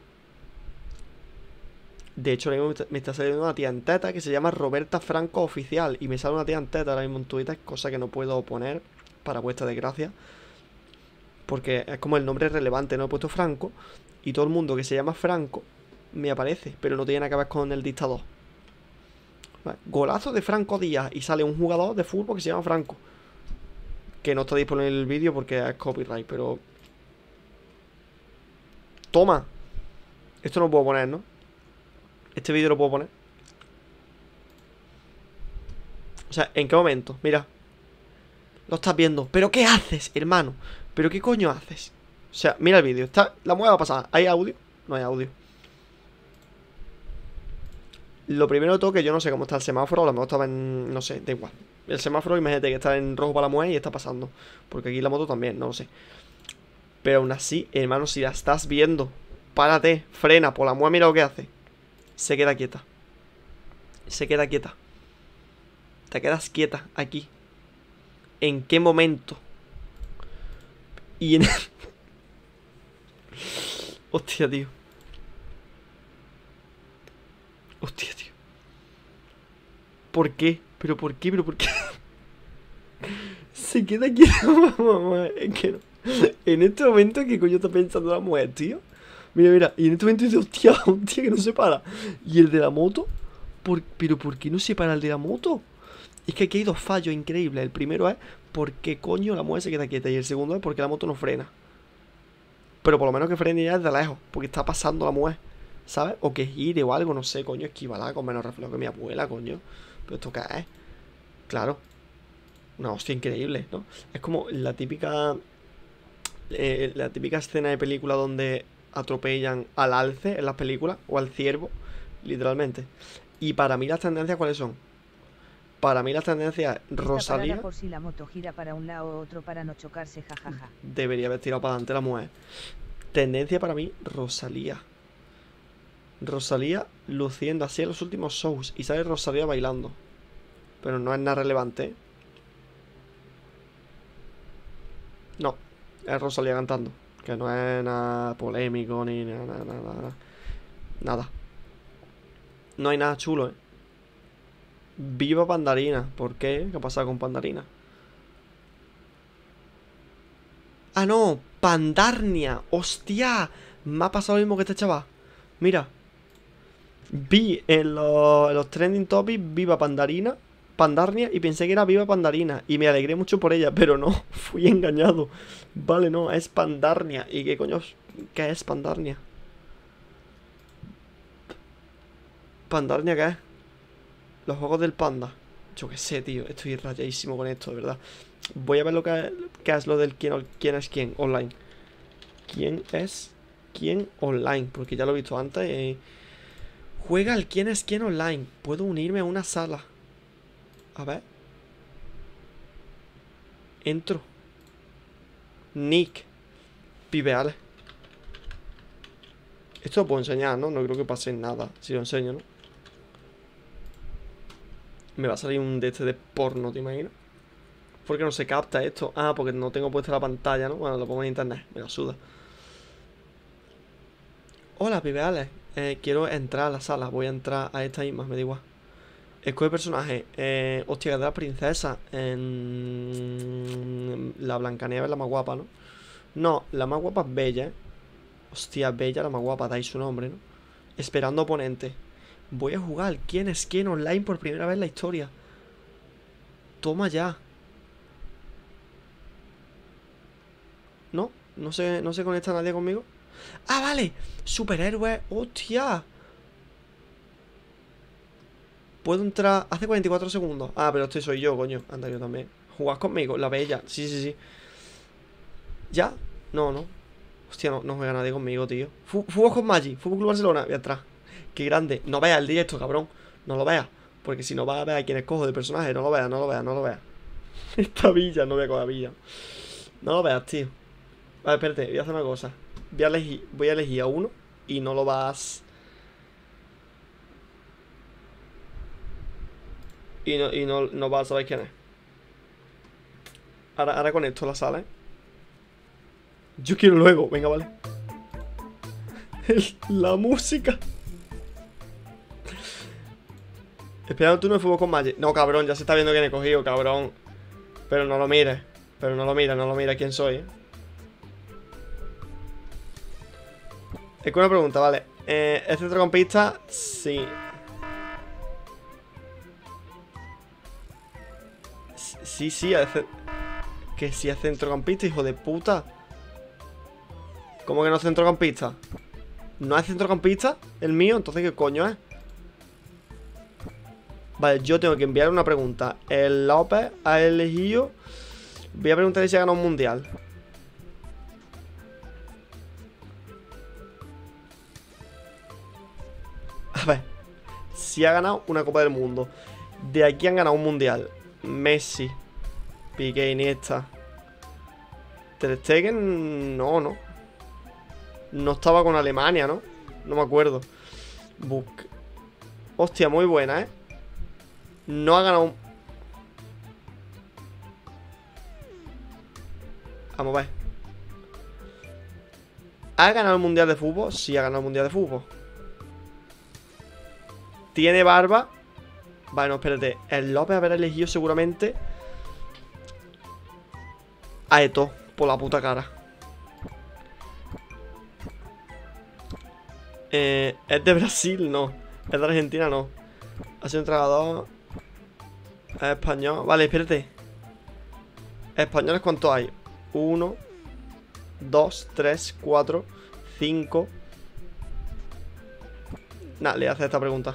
De hecho, ahora mismo me está saliendo una tía en teta que se llama Roberta Franco Oficial. Y me sale una tía en teta ahora mismo en Twitter, cosa que no puedo poner, para vuestra desgracia. Porque es como el nombre relevante, no he puesto Franco. Y todo el mundo que se llama Franco me aparece, pero no tiene nada que ver con el dictador. Vale, golazo de Franco Díaz. Y sale un jugador de fútbol que se llama Franco. Que no está disponible en el vídeo porque es copyright, pero... Toma. Esto no lo puedo poner, ¿no? Este vídeo lo puedo poner. O sea, ¿en qué momento? Mira. Lo estás viendo. ¿Pero qué haces, hermano? ¿Pero qué coño haces? O sea, mira el vídeo. Está la mueva pasada. ¿Hay audio? No hay audio. Lo primero de todo, que yo no sé cómo está el semáforo. A lo mejor estaba en... No sé, da igual. El semáforo, imagínate que está en rojo para la mueve y está pasando. Porque aquí la moto también, no lo sé. Pero aún así, hermano, si la estás viendo, párate, frena, por la mueve, mira lo que hace. Se queda quieta. Se queda quieta. Te quedas quieta aquí. ¿En qué momento? Y en... Hostia, tío. Hostia, tío. ¿Por qué? ¿Pero por qué? ¿Pero por qué? Se queda quieta, mamá. Es que no. En este momento, ¿qué coño está pensando la mujer, tío? Mira, mira, y en este momento dice, hostia, hostia, que no se para. Y el de la moto, ¿pero por qué no se para el de la moto? Es que aquí hay dos fallos increíbles. El primero es porque coño la mujer se queda quieta. Y el segundo es porque la moto no frena. Pero por lo menos que frene ya desde lejos, porque está pasando la mujer, ¿sabes? O que gire o algo, no sé, coño, esquivala con menos reflejo que mi abuela, coño. Pero esto qué es. Claro. Una hostia increíble, ¿no? Es como la típica escena de película donde atropellan al alce en las películas, o al ciervo, literalmente. Y para mí las tendencias, ¿cuáles son? Para mí la tendencia es Está Rosalía. parada por si la moto gira para un lado o otro para no chocarse, jajaja. Debería haber tirado para adelante la mujer. Tendencia para mí, Rosalía. Rosalía luciendo así en los últimos shows. Y sale Rosalía bailando. Pero no es nada relevante, ¿eh? No, es Rosalía cantando. Que no es nada polémico ni nada. No hay nada chulo, ¿eh? Viva Pandarina. ¿Por qué? ¿Qué ha pasado con Pandarina? Ah, no, Pandarnia. Hostia, me ha pasado lo mismo que este chaval. Mira, vi en los trending topics Viva Pandarnia, y pensé que era Viva Pandarina. Y me alegré mucho por ella, pero no, fui engañado. Vale, no, es Pandarnia. ¿Y qué coño? ¿Qué es Pandarnia? ¿Pandarnia qué es? Los juegos del panda. Yo qué sé, tío, estoy rayadísimo con esto, de verdad. Voy a ver lo que es lo del quién es quién online. ¿Quién es quién online? Porque ya lo he visto antes. Juega al quién es quién online. Puedo unirme a una sala. A ver. Entro. Nick. Pibeales. Esto lo puedo enseñar, ¿no? No creo que pase nada si lo enseño, ¿no? Me va a salir un de este de porno, ¿te imaginas? ¿Por qué no se capta esto? Ah, porque no tengo puesta la pantalla, ¿no? Bueno, lo pongo en internet, me la suda. Hola, pibeales. Quiero entrar a la sala. Voy a entrar a esta misma, me da igual. Escoge personaje. Hostia, que de la princesa. La Blancanieves es la más guapa, ¿no? No, la más guapa es Bella, ¿eh? Hostia, Bella la más guapa, dais su nombre, ¿no? Esperando oponente. Voy a jugar quién es quién online por primera vez en la historia. Toma ya. ¿No? ¿No se conecta nadie conmigo? ¡Ah, vale! ¡Superhéroe! ¡Hostia! Puedo entrar... Hace 44 segundos. Ah, pero este soy yo, coño. Anda, yo también. ¿Jugás conmigo? La Bella. Sí. ¿Ya? No. Hostia, no juega nadie conmigo, tío. Fútbol con Magic. Fútbol Club Barcelona. Voy atrás. Qué grande. No veas el directo, cabrón. No lo veas. Porque si no vas a ver a quién escojo de personaje. No lo veas. Esta villa, no voy a coger villa. No lo veas, tío. Vale, espérate, voy a hacer una cosa. Voy a elegir a uno y no lo vas... Y no vas a saber quién es. Ahora conecto la sala, ¿eh? Yo quiero luego, venga, vale. La música. Espera un turno de fútbol con Magic. No, cabrón, ya se está viendo quién he cogido, cabrón. Pero no lo mires. No lo mires quién soy, ¿eh? Es que una pregunta, vale. ¿Es centrocampista? Sí. Sí, que sí es centrocampista, hijo de puta. ¿Cómo que no es centrocampista? ¿No es centrocampista el mío? Entonces, ¿qué coño es? Vale, yo tengo que enviar una pregunta. El López ha elegido... Voy a preguntarle si ha ganado un mundial. A ver. Si ha ganado una Copa del Mundo. De aquí han ganado un mundial. Messi, Piqué, Iniesta. Ter Stegen, no. No estaba con Alemania, ¿no? No me acuerdo. Hostia, muy buena, ¿eh? No ha ganado un... Vamos a ver. ¿Ha ganado el mundial de fútbol? Sí, ha ganado el mundial de fútbol. ¿Tiene barba? Vale, no, espérate. El López habrá elegido seguramente a Eto'o por la puta cara. ¿Es de Brasil? No. ¿Es de Argentina? No. Ha sido entrenador. ¿Es español? Vale, espérate. ¿Españoles cuántos hay? 1, 2, 3, 4, 5. Nah, le hace esta pregunta.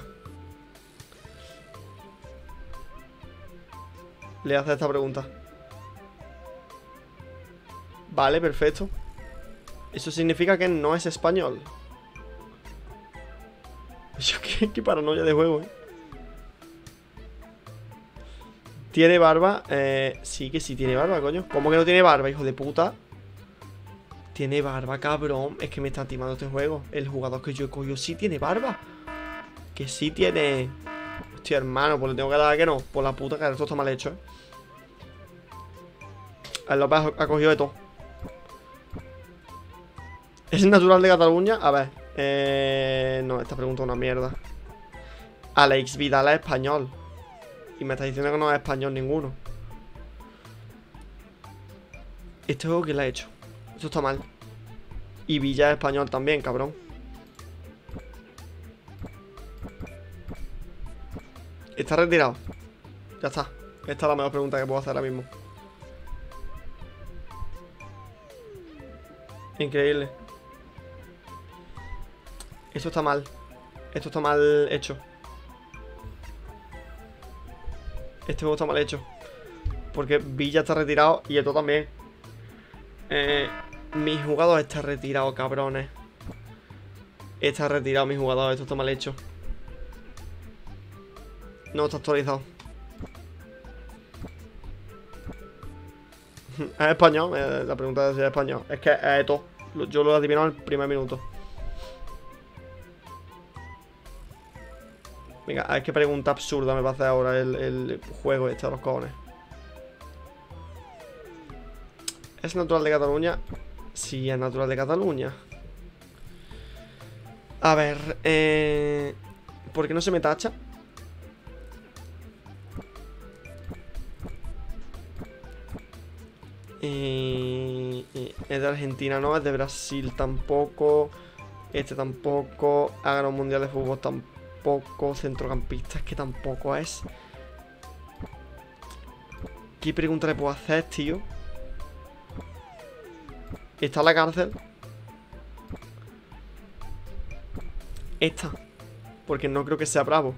Vale, perfecto. Eso significa que no es español. Qué paranoia de juego, ¿Tiene barba? Sí que sí tiene barba, coño. ¿Cómo que no tiene barba, hijo de puta? Tiene barba, cabrón. Es que me está timando este juego. El jugador que yo he cogido sí tiene barba. Que sí tiene... Hostia, hermano, pues le tengo que dar que no. Por la puta cara, esto está mal hecho, ¿eh? El López ha cogido de todo. ¿Es natural de Cataluña? A ver. No, esta pregunta es una mierda. Alex Vidal es español. Y me está diciendo que no es español ninguno. Este juego, ¿quién lo ha hecho? Esto está mal. Y Villa es español también, cabrón. Está retirado. Ya está. Esta es la mejor pregunta que puedo hacer ahora mismo. Increíble. Esto está mal. Esto está mal hecho. Este juego está mal hecho. Porque Villa está retirado y esto también. Mi jugador está retirado, cabrones. Está retirado mi jugador. Esto está mal hecho. No está actualizado. ¿Es español? La pregunta es si es español. Es que es Eto. Yo lo he adivinado en el primer minuto. Venga, a ver qué pregunta absurda me va a hacer ahora el juego este de los cojones. ¿Es natural de Cataluña? Sí, es natural de Cataluña. A ver, ¿por qué no se me tacha? Es de Argentina, no, es de Brasil tampoco. Este tampoco. Ha ganado un mundial de fútbol tampoco. Centrocampista es que tampoco es. ¿Qué pregunta le puedo hacer, tío? ¿Está en la cárcel? Esta. Porque no creo que sea bravo.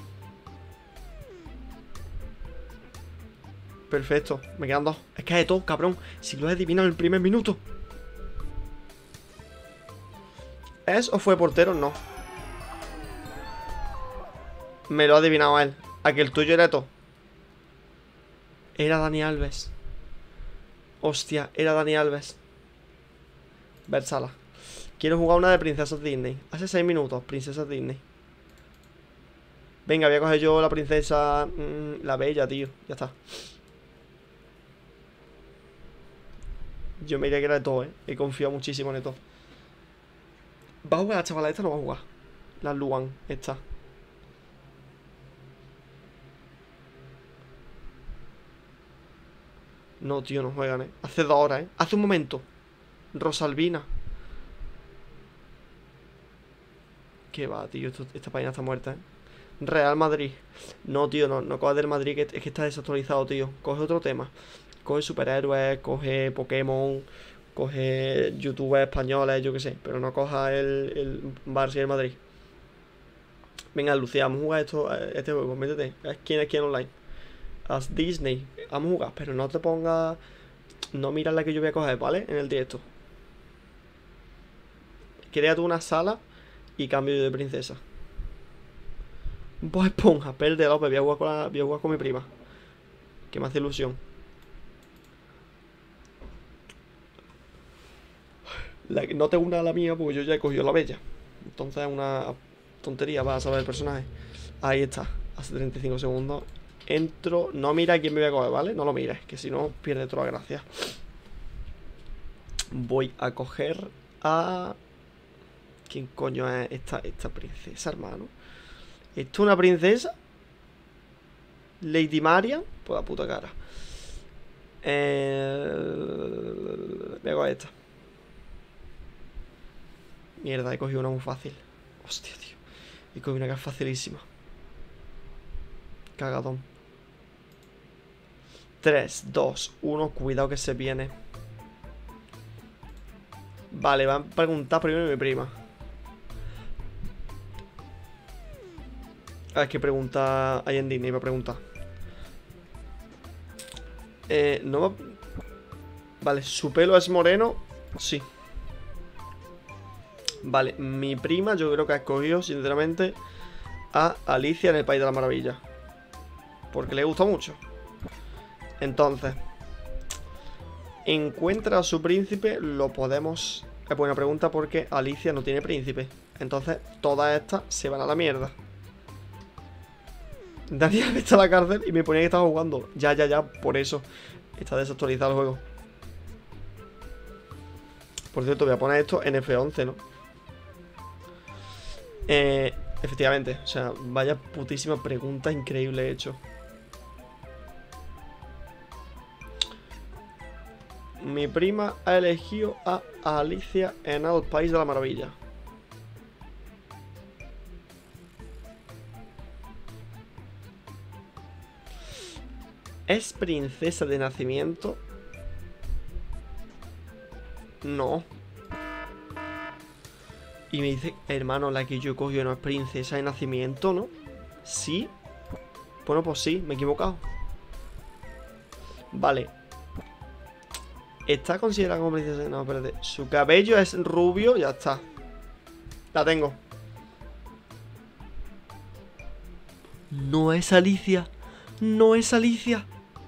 Perfecto, me quedan dos. Es que es de todo, cabrón. Si lo he adivinado en el primer minuto. ¿Es o fue portero? No. Me lo ha adivinado él. ¿A que el tuyo era todo? Era Dani Alves. Hostia, era Dani Alves. Versala. Quiero jugar una de princesas Disney. Hace 6 minutos, princesas Disney. Venga, voy a coger yo la princesa... la bella, tío. Ya está. Yo me diría que era de todo, He confiado muchísimo en esto. ¿Va a jugar la chavala esta o no va a jugar? La Luan, esta. No, tío, no juegan, Hace 2 horas, Hace un momento. Rosalvina. ¿Qué va, tío? Esta página está muerta, Real Madrid. No, tío, no coges del Madrid, que es que está desactualizado, tío. Coge otro tema. Coge superhéroes, coge Pokémon, coge youtubers españoles, yo qué sé. Pero no coja el Barça y el Madrid. Venga, Lucía, vamos a jugar este juego, métete. ¿Quién es quién online? Haz Disney. Vamos a jugar, pero no te pongas... No miras la que yo voy a coger, ¿vale? En el directo. Crea tú una sala y cambio de princesa. Bob Esponja, perde López, voy a jugar con mi prima. Que me hace ilusión. No te una a la mía porque yo ya he cogido la bella. Entonces es una tontería para saber el personaje. Ahí está, hace 35 segundos. Entro, no mira quién me voy a coger, ¿vale? No lo mires, que si no pierde toda la gracia. Voy a coger a... ¿Quién coño es esta princesa, hermano? ¿Esto es una princesa? Lady Marian. Pues la puta cara. Me hago esta. Mierda, he cogido una muy fácil. Hostia, tío. He cogido una que es facilísima. Cagadón. 3, 2, 1. Cuidado que se viene. Vale, van a preguntar primero mi prima. A ver qué pregunta hay en Disney. Va a preguntar. No va... Vale, ¿su pelo es moreno? Sí. Vale, mi prima yo creo que ha escogido, sinceramente, a Alicia en el País de la Maravilla. Porque le gusta mucho. Entonces, encuentra a su príncipe, lo podemos... Es buena pregunta porque Alicia no tiene príncipe. Entonces, todas estas se van a la mierda. Daniel está en la cárcel y me ponía que estaba jugando. Ya, por eso. Está desactualizado el juego. Por cierto, voy a poner esto en F11, ¿no? Efectivamente, o sea, vaya putísima pregunta increíble he hecho. Mi prima ha elegido a Alicia en el País de la Maravilla. ¿Es princesa de nacimiento? No. Y me dice, hermano, la que yo cogí no es princesa de nacimiento, ¿no? ¿Sí? Bueno, pues sí, me he equivocado. Vale. ¿Está considerada como princesa? No, espérate. Su cabello es rubio, ya está. La tengo. No es Alicia. No es Alicia.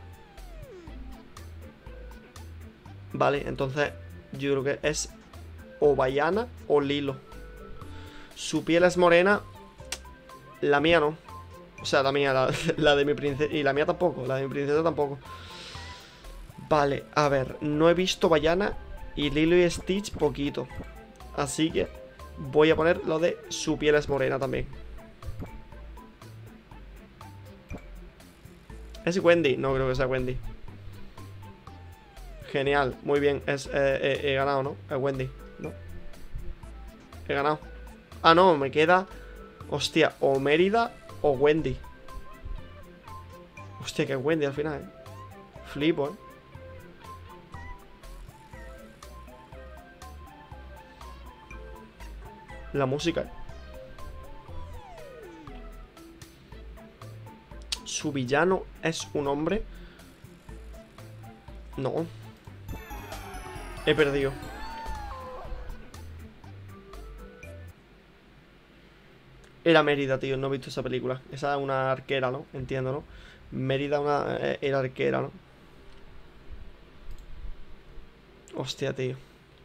Vale, entonces yo creo que es o Bayana o Lilo. Su piel es morena. La mía no. O sea, la mía, la de mi princesa. Y la mía tampoco, la de mi princesa tampoco. Vale, a ver, no he visto Bayana y Lilo y Stitch poquito. Así que voy a poner lo de su piel es morena también. ¿Es Wendy? No creo que sea Wendy. Genial, muy bien. He ganado, ¿no? Es Wendy, ¿no? He ganado. Ah, no, me queda... Hostia, o Mérida o Wendy. Hostia, que es Wendy al final, Flipo, La música. ¿Su villano es un hombre? No. He perdido. Era Mérida, tío. No he visto esa película. Esa es una arquera, ¿no? Entiendo, ¿no? Mérida era arquera, ¿no? Hostia, tío.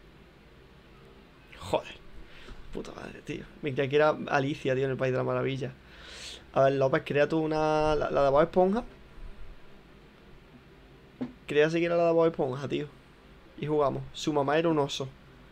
Joder. Puta madre, tío. Me creía que era Alicia, tío, en el País de la Maravilla. A ver, López, crea tú una... La de Bob Esponja. Crea siquiera la de Bob Esponja, tío. Y jugamos. Su mamá era un oso.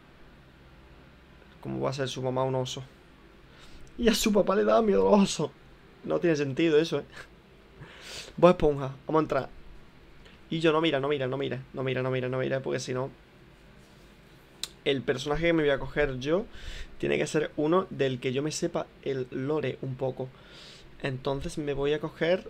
¿Cómo va a ser su mamá un oso? Y a su papá le daba miedo al oso. No tiene sentido eso, Bob Esponja. Vamos a entrar. Y yo, no mira, porque si no... El personaje que me voy a coger yo tiene que ser uno del que yo me sepa el lore un poco. Entonces me voy a coger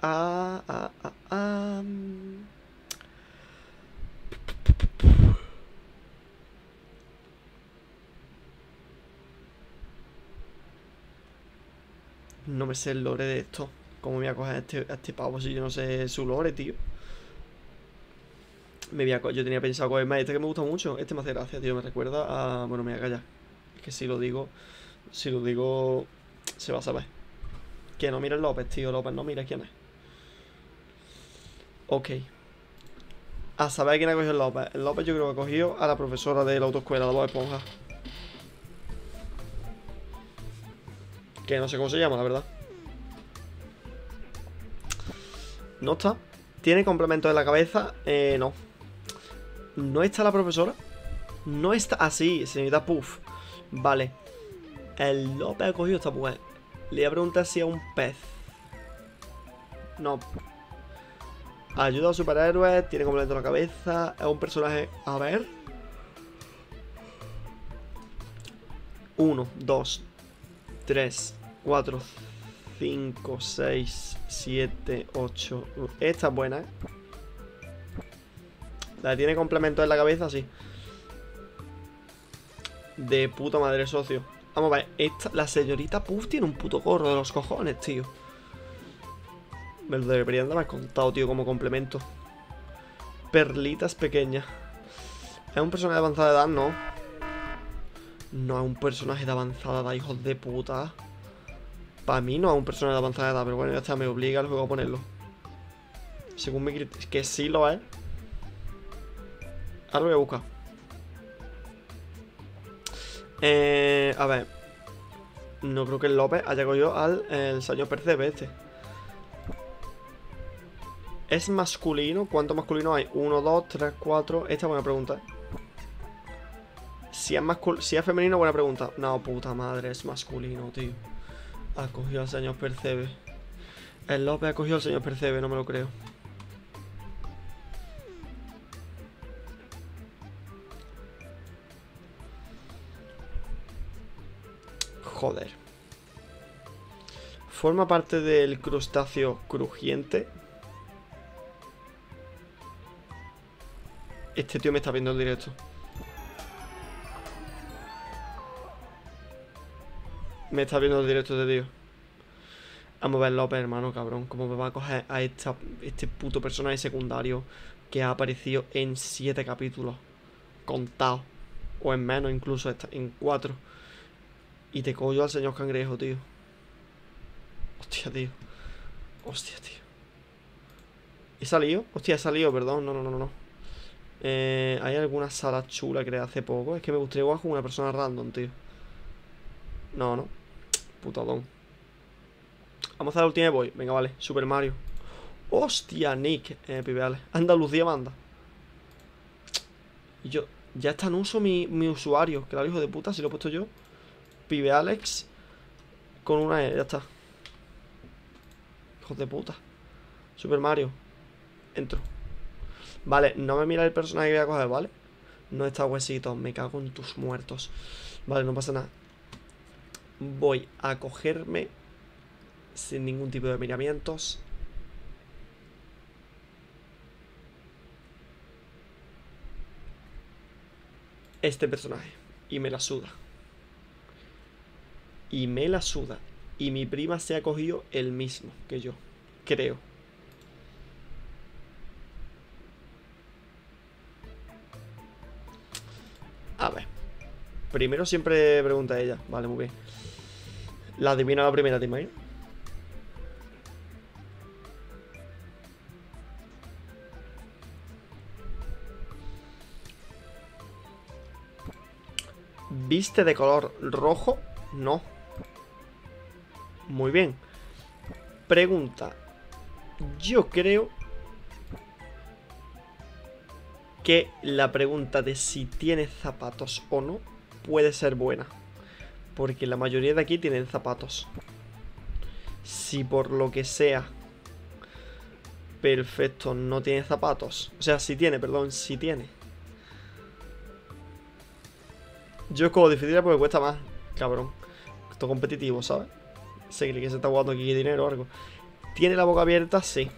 No me sé el lore de esto. ¿Cómo me voy a coger a este pavo si yo no sé su lore, tío? Yo tenía pensado cogerme a este que me gusta mucho. Este me hace gracia, tío. Me recuerda a... Bueno, me voy a callar. Es que si lo digo, se va a saber. Que no mires López, tío. López, no mires quién es. Ok. A saber quién ha cogido el López. El López yo creo que ha cogido a la profesora de la autoescuela de Bob Esponja. Que no sé cómo se llama, la verdad. ¿No está? ¿Tiene complemento en la cabeza? No. ¿No está la profesora? No está... Ah, sí, señorita Puff. Vale. El López ha cogido a esta mujer. Le voy a preguntar si es un pez. No. Ayuda a los superhéroes. Tiene complemento en la cabeza. Es un personaje... A ver. 1, 2, 3, 4, 5, 6, 7, 8. Esta es buena, La que tiene complemento en la cabeza, sí. De puta madre, socio. Vamos a ver, la señorita Puff tiene un puto gorro de los cojones, tío. Me lo deberían de haber contado, tío, como complemento. Perlitas pequeñas. ¿Es un personaje de avanzada edad? No. No es un personaje de avanzada edad, hijos de puta. Para mí no es un personaje de avanzada edad, pero bueno, ya está, me obliga el juego a ponerlo. Según mi criterio. Que sí lo es. Ahora lo voy a buscar. A ver. No creo que el López haya cogido al el señor Percebe este. ¿Es masculino? ¿Cuántos masculinos hay? 1, 2, 3, 4. Esta es buena pregunta. Si es femenino, buena pregunta. No, puta madre, es masculino, tío. Ha cogido al señor Percebe. El López ha cogido al señor Percebe, no me lo creo. Joder. Forma parte del crustáceo crujiente. Este tío me está viendo el directo. Me está viendo el directo de tío. Vamos a ver López, hermano, cabrón. ¿Cómo me va a coger a este puto personaje secundario que ha aparecido en 7 capítulos? Contados. O en menos, incluso en 4. Y te cojo yo al señor Cangrejo, tío. Hostia, tío. Hostia, tío. ¿He salido? Hostia, he salido, perdón. No. ¿Hay alguna sala chula que creé hace poco? Es que me gustaría jugar con una persona random, tío. No. Putadón. Vamos a hacer la última de Boy. Venga, vale. Super Mario. Hostia, Nick. Pibeales. Andalucía manda. Y yo... Ya está en uso mi usuario. Claro, hijo de puta, si lo he puesto yo. Pibealex. Con una E, ya está. Hijos de puta. Super Mario. Entro. Vale, no me mira el personaje que voy a coger, ¿vale? No está huesito. Me cago en tus muertos. Vale, no pasa nada. Voy a cogerme sin ningún tipo de miramientos este personaje. Y me la suda. Y me la suda. Y mi prima se ha cogido el mismo que yo. Creo. A ver. Primero siempre pregunta ella. Vale, muy bien. La adivina la primera, ¿te imaginas? ¿Viste de color rojo? No. Muy bien. Pregunta. Yo creo que la pregunta de si tiene zapatos o no puede ser buena. Porque la mayoría de aquí tienen zapatos. Si por lo que sea Perfecto, no tiene zapatos. O sea, sí tiene, perdón, sí tiene. Yo escojo difícil porque cuesta más, cabrón. Esto es competitivo, ¿sabes? Sé que se está jugando aquí dinero o algo. ¿Tiene la boca abierta? Sí.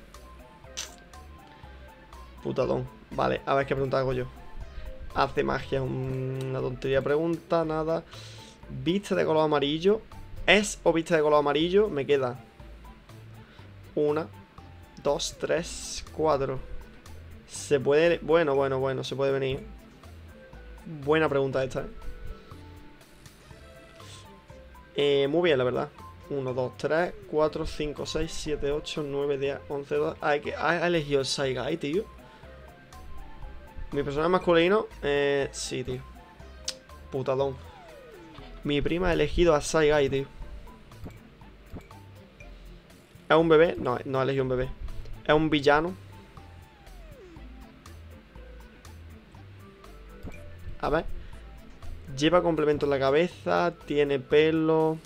Putadón. Vale, a ver qué pregunta hago yo. Hace magia, una tontería pregunta, nada. Viste de color amarillo. ¿Es o viste de color amarillo? Me queda 1, 2, 3, 4. Se puede... Bueno, se puede venir. Buena pregunta esta, muy bien, la verdad. 1, 2, 3, 4, 5, 6, 7, 8, 9, 10, 11, 12. Ha elegido el Saigai, tío. Mi personaje masculino, sí, tío. Putadón. Mi prima ha elegido a Saigai, tío. ¿Es un bebé? No, no ha elegido un bebé. ¿Es un villano? A ver. Lleva complemento en la cabeza. Tiene pelo.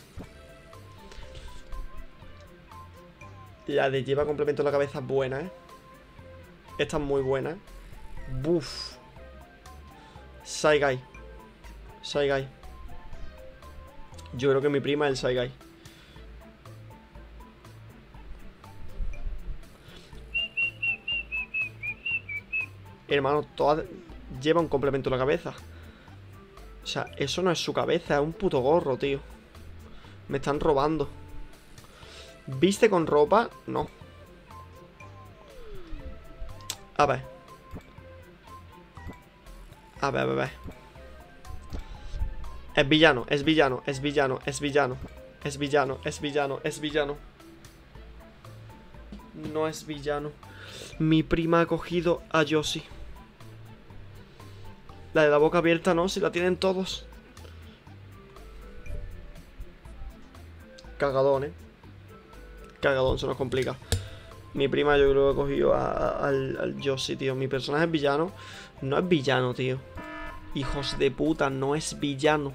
La de lleva complemento en la cabeza es buena, ¿eh? Esta es muy buena, ¿eh? Buf. Saigai. Saigai. Yo creo que mi prima es el Saigai. Hermano, todas lleva un complemento en la cabeza. O sea, eso no es su cabeza, es un puto gorro, tío. Me están robando. ¿Viste con ropa? No. A ver. A ver. Es villano, es villano, es villano, es villano. Es villano, es villano, es villano. No es villano. Mi prima ha cogido a Yoshi. La de la boca abierta no, si la tienen todos. Cagadón, Cagadón, se nos complica. Mi prima yo creo que ha cogido al Yoshi, tío. Mi personaje es villano. No es villano, tío. Hijos de puta, no es villano.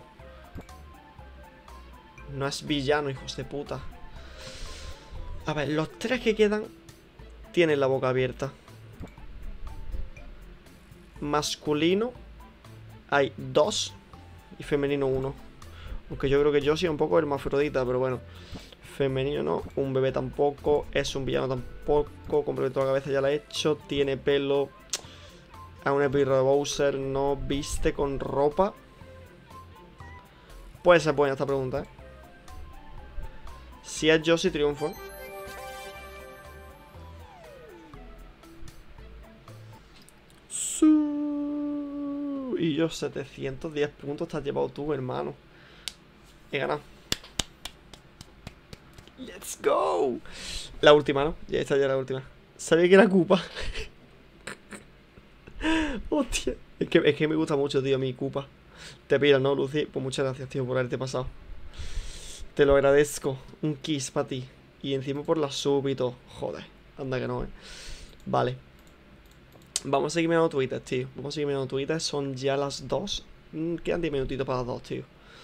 No es villano, hijos de puta. A ver, los tres que quedan tienen la boca abierta. Masculino hay 2 y femenino 1. Aunque yo creo que Yoshi es un poco hermafrodita, pero bueno. Femenino no, un bebé tampoco, es un villano tampoco, completo la cabeza ya la he hecho, tiene pelo, a un esbirro de Bowser, no viste con ropa. Puede ser buena esta pregunta, Si es Yoshi, triunfo. Y yo 710 puntos te has llevado tú, hermano. He ganado. ¡Let's go! La última, ¿no? Ya esta ya es la última. Sabía que era Koopa. Hostia. Es que me gusta mucho, tío, mi Koopa. Te pido, ¿no, Lucy? Pues muchas gracias, tío, por haberte pasado. Te lo agradezco. Un kiss para ti. Y encima por la sub y todo. Joder. Anda que no, Vale. Vamos a seguir mirando Twitter, tío. Vamos a seguir mirando Twitter. Son ya las 2. Quedan 10 minutitos para las 2, tío.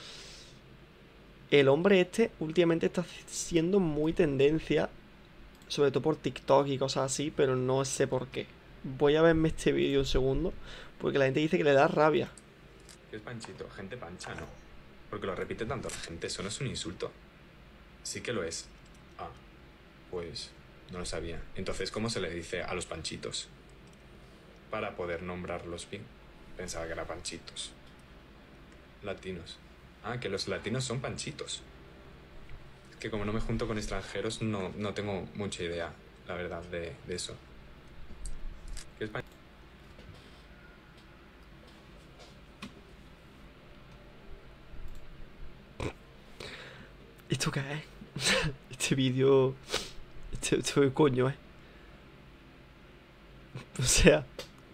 El hombre este últimamente está siendo muy tendencia, sobre todo por TikTok y cosas así, pero no sé por qué. Voy a verme este vídeo un segundo, porque la gente dice que le da rabia. ¿Qué es panchito? Gente pancha, ¿no? Porque lo repite tanto la gente, eso no es un insulto. Sí que lo es. Ah, pues no lo sabía. Entonces, ¿cómo se le dice a los panchitos? Para poder nombrarlos bien. Pensaba que eran panchitos. Latinos. Ah, que los latinos son panchitos. Es que como no me junto con extranjeros, no tengo mucha idea, la verdad, de eso. ¿Qué es ¿Esto qué es? Este vídeo... Esto coño, O sea...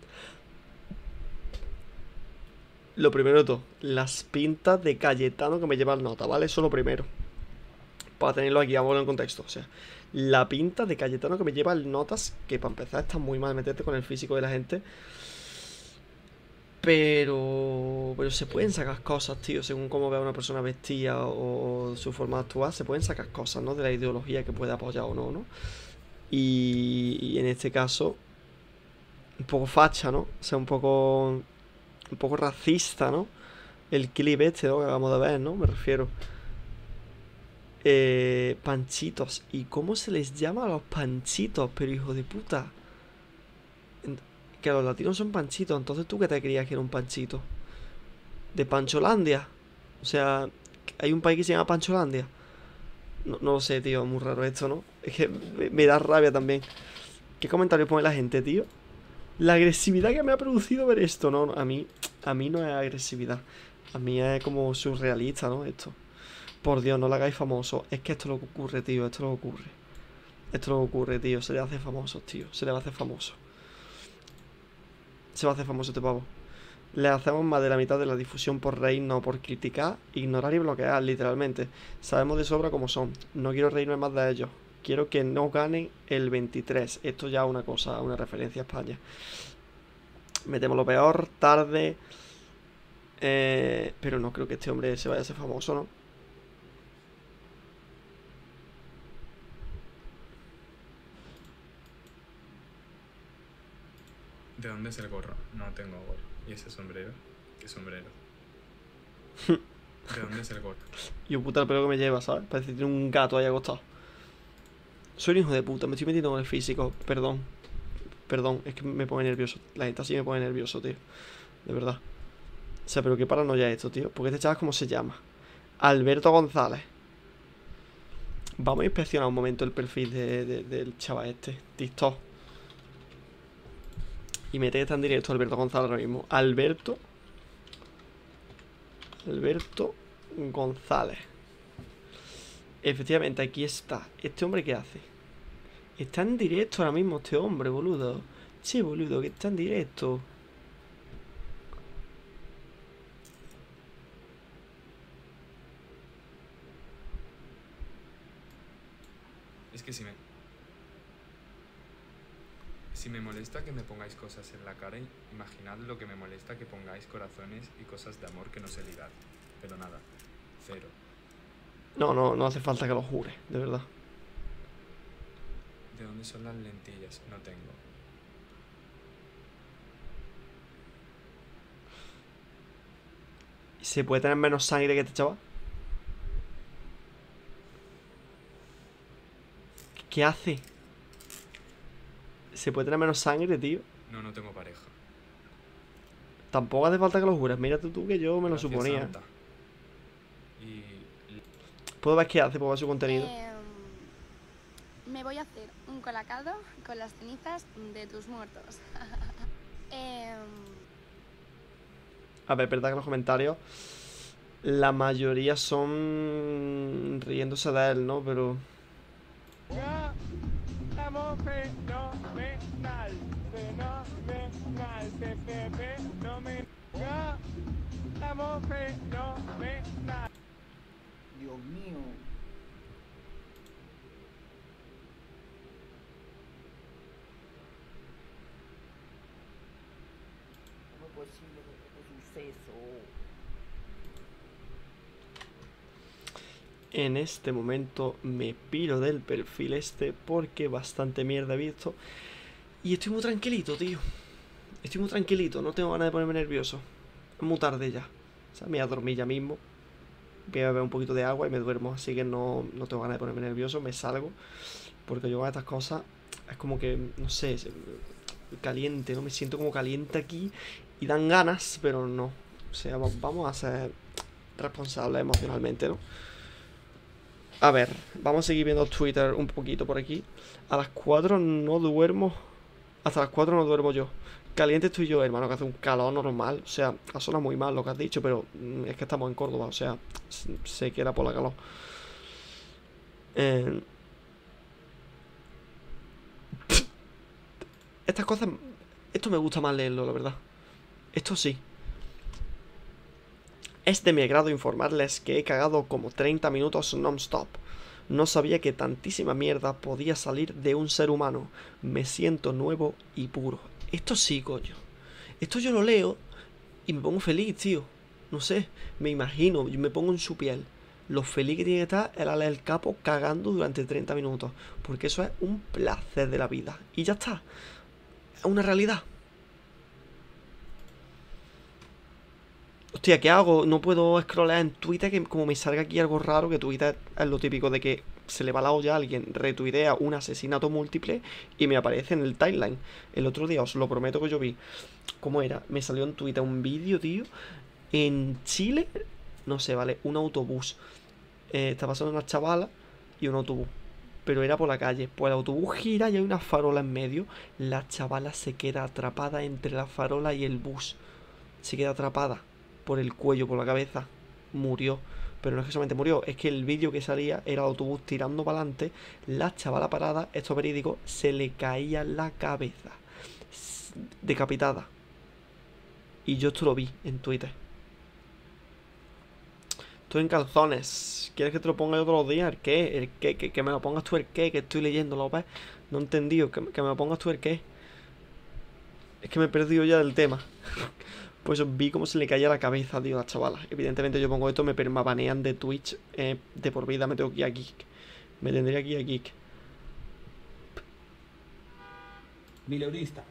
Lo primero de todo, las pintas de Cayetano que me llevan nota, ¿vale? Eso es lo primero. Para tenerlo aquí, vamos a verlo en contexto. O sea, la pinta de Cayetano que me lleva notas, que para empezar está muy mal meterte con el físico de la gente. Pero se pueden sacar cosas, tío, según cómo vea una persona vestida o su forma de actuar. Se pueden sacar cosas, ¿no? De la ideología que puede apoyar o no, ¿no? Y en este caso, un poco facha, ¿no? O sea, un poco racista, ¿no? El clip este, ¿no? Que acabamos de ver, ¿no? Me refiero. Panchitos. ¿Y cómo se les llama a los panchitos? Pero hijo de puta. Que los latinos son panchitos. Entonces, ¿tú qué te creías que era un panchito? ¿De Pancholandia? O sea, ¿hay un país que se llama Pancholandia? No lo sé, tío. Muy raro esto, ¿no? Es que me da rabia también. ¿Qué comentarios pone la gente, tío? La agresividad que me ha producido ver esto, ¿no? A mí no es agresividad. A mí es como surrealista, ¿no? Esto. Por Dios, no lo hagáis famoso. Es que esto es lo que ocurre, tío. Esto es lo que ocurre. Esto es lo que ocurre, tío. Se le hace famoso, tío. Se le va a hacer famoso. Se va a hacer famoso este pavo. Le hacemos más de la mitad de la difusión por reír, no por criticar, ignorar y bloquear, literalmente. Sabemos de sobra cómo son. No quiero reírme más de ellos. Quiero que no ganen el 23. Esto ya es una cosa, una referencia a España. Metemos lo peor, tarde. Pero no creo que este hombre se vaya a hacer famoso, ¿no? ¿De dónde es el gorro? No tengo gorro. ¿Y ese sombrero? ¿Qué sombrero? ¿De dónde es el gorro? Y un puta el pelo que me lleva, ¿sabes? Parece que tiene un gato ahí acostado. Soy un hijo de puta, me estoy metiendo con el físico. Perdón. Perdón, es que me pone nervioso. La gente así me pone nervioso, tío. De verdad. O sea, pero qué paranoia es esto, tío. Porque este chaval, ¿cómo se llama? Alberto González. Vamos a inspeccionar un momento el perfil del chaval este. TikTok. Y mete que está en directo Alberto González ahora mismo. Alberto González. Efectivamente, aquí está. ¿Este hombre qué hace? Está en directo ahora mismo este hombre, boludo. Che, boludo, que está en directo. Es que si me molesta que me pongáis cosas en la cara, imaginad lo que me molesta que pongáis corazones y cosas de amor que no sé ligar. Pero nada, cero. No hace falta que lo jure, de verdad. ¿De dónde son las lentillas? No tengo. ¿Se puede tener menos sangre que este chaval? ¿Qué hace? ¿Se puede tener menos sangre, tío? No tengo pareja. Tampoco hace falta que lo jures. Mírate tú que yo me lo Gracias, suponía. Santa. Y ¿Puedo ver qué hace? ¿Puedo ver su contenido? Me voy a hacer un colacado con las cenizas de tus muertos. A ver, verdad que los comentarios la mayoría son riéndose de él, ¿no? Pero Estamos fenomenal, fenomenal, estamos fenomenal. Dios mío. ¿Cómo es posible que este suceso? en este momento me piro del perfil este porque bastante mierda he visto. Y estoy muy tranquilito, tío. Estoy muy tranquilito, no tengo ganas de ponerme nervioso. Es muy tarde ya. O sea, me voy a dormir ya mismo. Voy a beber un poquito de agua y me duermo. Así que no tengo ganas de ponerme nervioso, me salgo. Porque yo con estas cosas es como que, no sé, caliente, ¿no? Me siento como caliente aquí y dan ganas, pero no. O sea, vamos a ser responsables emocionalmente, ¿no? A ver, vamos a seguir viendo Twitter un poquito por aquí. A las 4 no duermo. Hasta las 4 no duermo yo. Caliente estoy yo, hermano, que hace un calor normal. O sea, suena muy mal lo que has dicho, pero es que estamos en Córdoba. O sea, sé que era por la calor. Estas cosas... Esto me gusta más leerlo, la verdad. Esto sí. Es de mi agrado informarles que he cagado como 30 minutos non-stop. No sabía que tantísima mierda podía salir de un ser humano. Me siento nuevo y puro. Esto sí, coño. Esto yo lo leo y me pongo feliz, tío. No sé, me imagino, yo me pongo en su piel. Lo feliz que tiene que estar el Ale del Capo cagando durante 30 minutos. Porque eso es un placer de la vida. Y ya está. Es una realidad. Hostia, ¿qué hago? No puedo scrollear en Twitter, que como me salga aquí algo raro, que Twitter es lo típico de que se le va la olla a alguien, retuitea un asesinato múltiple y me aparece en el timeline. El otro día, os lo prometo que yo vi. ¿Cómo era? Me salió en Twitter un vídeo, tío. En Chile, no sé, vale, un autobús. Está pasando una chavala y un autobús. Pero era por la calle. Pues el autobús gira y hay una farola en medio. La chavala se queda atrapada entre la farola y el bus. Se queda atrapada por el cuello, por la cabeza. Murió. Pero no es que solamente murió, es que el vídeo que salía era el autobús tirando para adelante. La chavala parada, esto es verídico, se le caía la cabeza. Decapitada. Y yo esto lo vi en Twitter. Estoy en calzones. ¿Quieres que te lo ponga yo todos los días? ¿El qué? ¿El qué? Que me lo pongas tú el qué, que estoy leyendo, López. No he entendido. Que me lo pongas tú el qué. Es que me he perdido ya del tema. Pues vi cómo se le caía la cabeza, tío, a la chavala. Evidentemente yo pongo esto, me permabanean de Twitch de por vida, me tengo que ir a Geek. Me tendría que ir a Geek. Mileurista.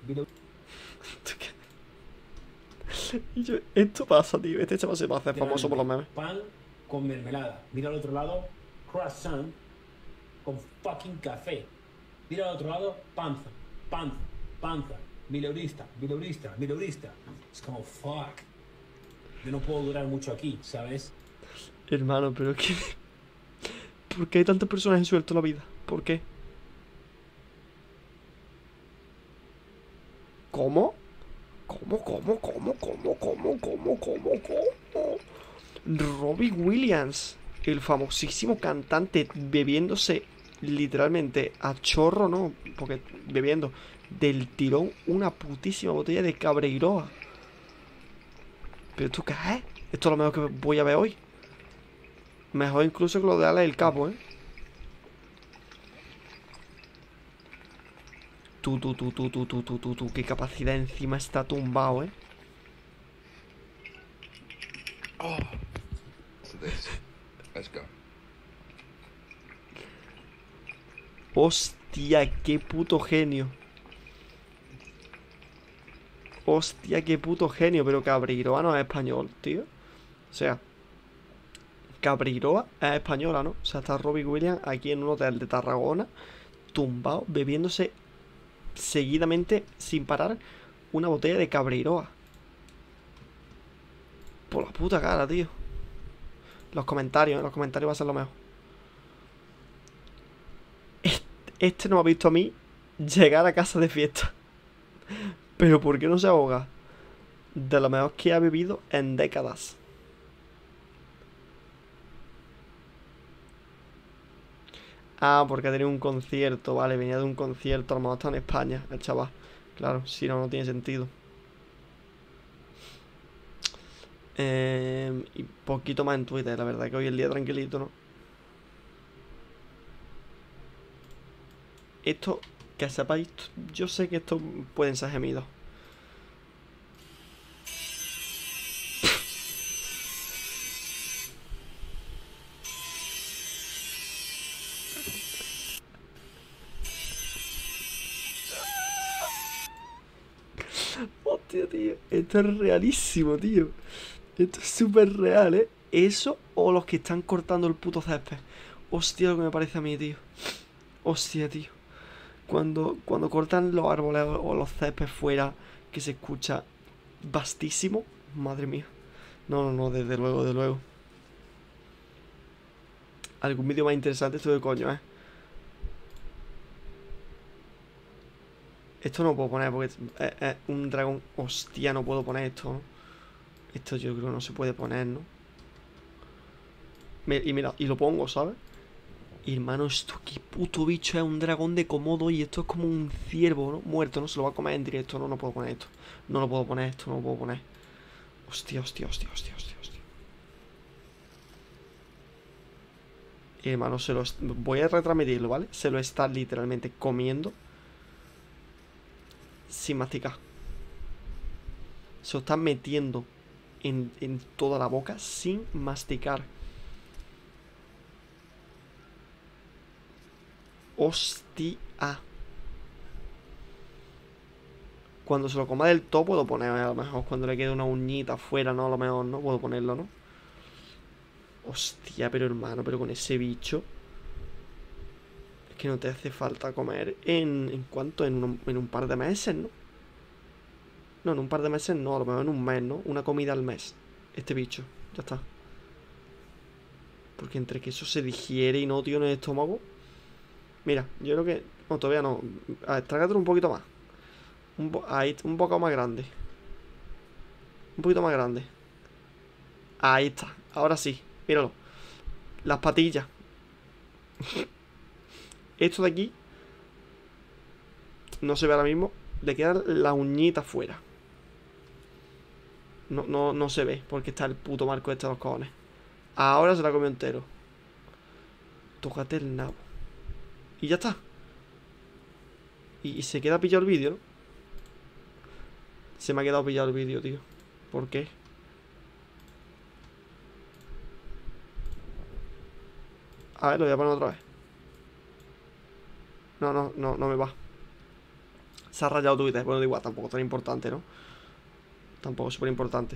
Y yo, esto pasa, tío. Este chaval se va a hacer famoso por los memes. Pan con mermelada. Mira al otro lado, croissant con fucking café. Mira al otro lado, panza, panza, panza. Mileurista. Es como, fuck. Yo no puedo durar mucho aquí, ¿sabes? Hermano, pero es que... ¿Por qué hay tantas personas suelto en la vida? ¿Por qué? ¿Cómo? ¿Cómo? Robbie Williams, el famosísimo cantante, bebiéndose literalmente a chorro, ¿no? Porque bebiendo del tirón una putísima botella de Cabreiroa. ¿Pero tú qué es? Esto es lo mejor que voy a ver hoy. Mejor incluso que lo de Ale el Capo, ¿eh? Tú. Qué capacidad encima está tumbado, ¿eh? Hostia, qué puto genio. Hostia, qué puto genio. Pero Cabreiroa no es español, tío. O sea, Cabreiroa es española, ¿no? O sea, está Robbie Williams aquí en un hotel de Tarragona, tumbado, bebiéndose seguidamente, sin parar, una botella de Cabreiroa. Por la puta cara, tío. Los comentarios va a ser lo mejor. Este no me ha visto a mí llegar a casa de fiesta. Pero ¿por qué no se ahoga? De lo mejor que ha bebido en décadas. Ah, porque ha tenido un concierto, vale, venía de un concierto, a lo mejor está en España, el chaval. Claro, si no, no tiene sentido. Y poquito más en Twitter, la verdad que hoy el día tranquilito, ¿no? Esto, que sepáis, yo sé que esto pueden ser gemidos. Hostia, tío, esto es realísimo, tío. Esto es súper real, ¿eh? Eso o los que están cortando el puto césped. Hostia, lo que me parece a mí, tío. Hostia, tío. Cuando cortan los árboles o los céspedes fuera, que se escucha vastísimo. Madre mía. No, desde luego, desde luego. Algún vídeo más interesante esto de coño, ¿eh? Esto no puedo poner porque es un dragón. Hostia, no puedo poner esto, ¿no? Esto yo creo que no se puede poner, ¿no? Y mira, y lo pongo, ¿sabes? Y hermano, esto qué puto bicho es, un dragón de Komodo. Y esto es como un ciervo, ¿no? Muerto, ¿no? Se lo va a comer en directo. No puedo poner esto. No lo puedo poner esto, no lo puedo poner. Hostia. Y hermano, voy a retransmitirlo, ¿vale? Se lo está literalmente comiendo sin masticar. Se lo está metiendo en toda la boca sin masticar. Hostia. Cuando se lo coma del todo puedo poner, a lo mejor cuando le quede una uñita afuera, ¿no? A lo mejor no puedo ponerlo, ¿no? Hostia, pero hermano, pero con ese bicho es que no te hace falta comer ¿en cuánto? En un par de meses, ¿no? No, en un par de meses no, a lo mejor en un mes, ¿no? Una comida al mes, este bicho, ya está. Porque entre que eso se digiere y no, tío, en el estómago. Mira, yo creo que... No, todavía no. A ver, trágatelo un poquito más. Ahí, un poco más grande. Un poquito más grande. Ahí está, ahora sí. Míralo. Las patillas. Esto de aquí no se ve ahora mismo. Le quedan las uñitas fuera. No se ve porque está el puto marco este de los cojones. Ahora se la comió entero. Tócate el nabo. Y ya está. Y se queda pillado el vídeo, ¿no? Se me ha quedado pillado el vídeo, tío. ¿Por qué? A ver, lo voy a poner otra vez. No me va. Se ha rayado Twitter. Bueno, da igual, tampoco tan importante, ¿no? Tampoco súper importante.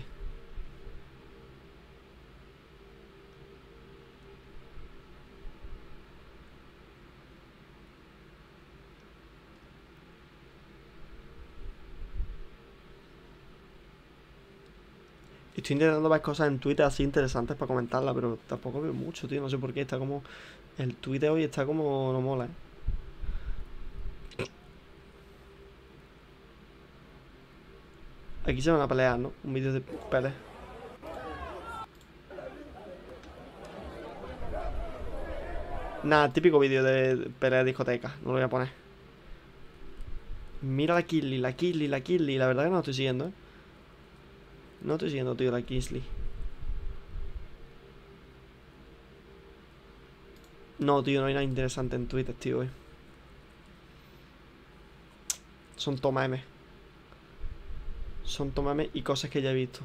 Estoy intentando ver cosas en Twitter así interesantes para comentarlas, pero tampoco veo mucho, tío. No sé por qué. Está como... El Twitter hoy está como... No mola, ¿eh? Aquí se van a pelear, ¿no? Un vídeo de pelea. Nada, típico vídeo de pelea de discoteca. No lo voy a poner. Mira la Kisly, la Kisly, la Kisly. La verdad que no estoy siguiendo, ¿eh? No estoy siguiendo, tío, la Kisly. No, tío, no hay nada interesante en Twitter, tío, hoy. Son tomemes. Son tomemes y cosas que ya he visto.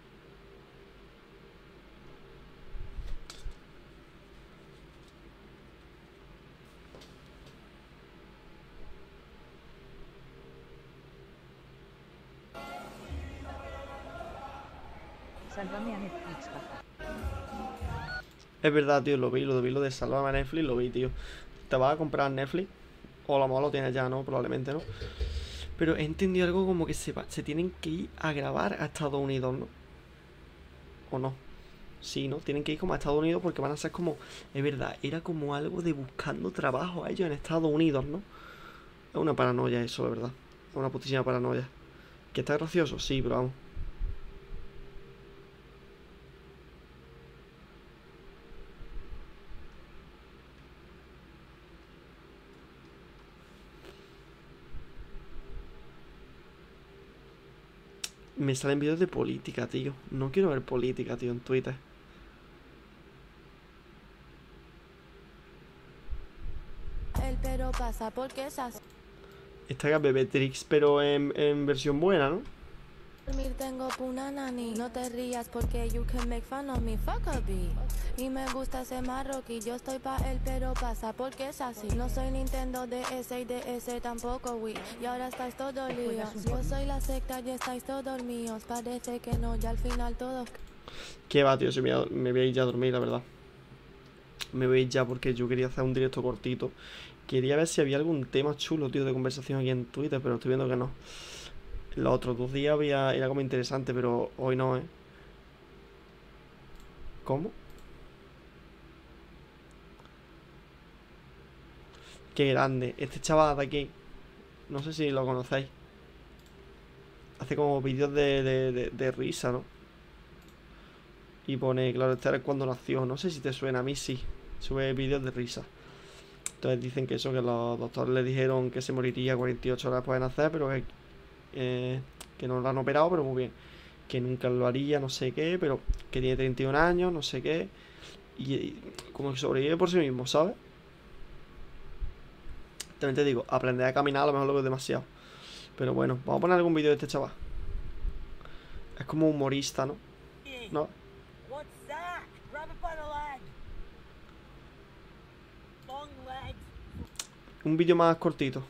Sálvame a Netflix, jaja. Es verdad, tío, lo vi, lo de Sálvame a Netflix, lo vi, tío. ¿Te vas a comprar Netflix? O a lo mejor lo tienes ya, ¿no? Probablemente, ¿no? Pero he entendido algo como que se tienen que ir a grabar a Estados Unidos, ¿no? ¿O no? Sí, ¿no? Tienen que ir como a Estados Unidos porque van a ser como... Es verdad, era como algo de buscando trabajo a ellos en Estados Unidos, ¿no? Es una paranoia eso, de verdad. Es una putísima paranoia. ¿Que está gracioso? Sí, pero vamos. Me salen vídeos de política, tío. No quiero ver política, tío, en Twitter. El pero pasa porque es así. Esta es Bebetrix, pero en versión buena, ¿no? Dormir tengo puna nani. No te rías porque you can make fun of me, fuck a bee. Y me gusta ese marroquí. Yo estoy pa' él pero pasa porque es así. No soy Nintendo DS y DS tampoco Wii. Y ahora estáis todos líos. Yo soy la secta y estáis todos míos. Parece que no, ya al final todos. ¿Qué va, tío? Si me voy a ir ya a dormir, la verdad. Me voy a ir ya porque yo quería hacer un directo cortito. Quería ver si había algún tema chulo, tío, de conversación aquí en Twitter, pero estoy viendo que no. Los otros 2 días era como interesante, pero hoy no, ¿eh? ¿Cómo? Qué grande. Este chaval de aquí, no sé si lo conocéis. Hace como vídeos de risa, ¿no? Y pone, claro, este era cuando nació. No sé si te suena, a mí sí. Sube vídeos de risa. Entonces dicen que eso, que los doctores le dijeron que se moriría 48 horas después de nacer, pero que no lo han operado, pero muy bien. Que nunca lo haría, no sé qué, pero que tiene 31 años, no sé qué. Y como que sobrevive por sí mismo, ¿sabes? También te digo, aprender a caminar a lo mejor lo que es demasiado. Pero bueno, vamos a poner algún vídeo de este chaval. Es como humorista, ¿no? ¿No? Un vídeo más cortito.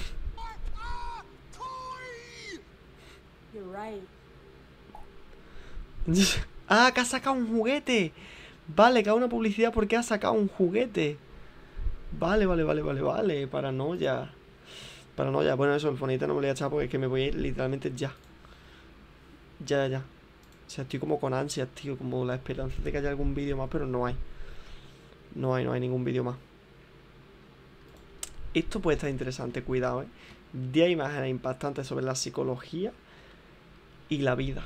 Ah, que ha sacado un juguete. Vale, que haga una publicidad porque ha sacado un juguete. Vale. Paranoia. Bueno, eso, el fonita no me lo voy a echar porque es que me voy a ir literalmente ya. Ya. O sea, estoy como con ansias, tío. Como la esperanza de que haya algún vídeo más, pero no hay. No hay ningún vídeo más. Esto puede estar interesante, cuidado, 10 imágenes impactantes sobre la psicología y la vida.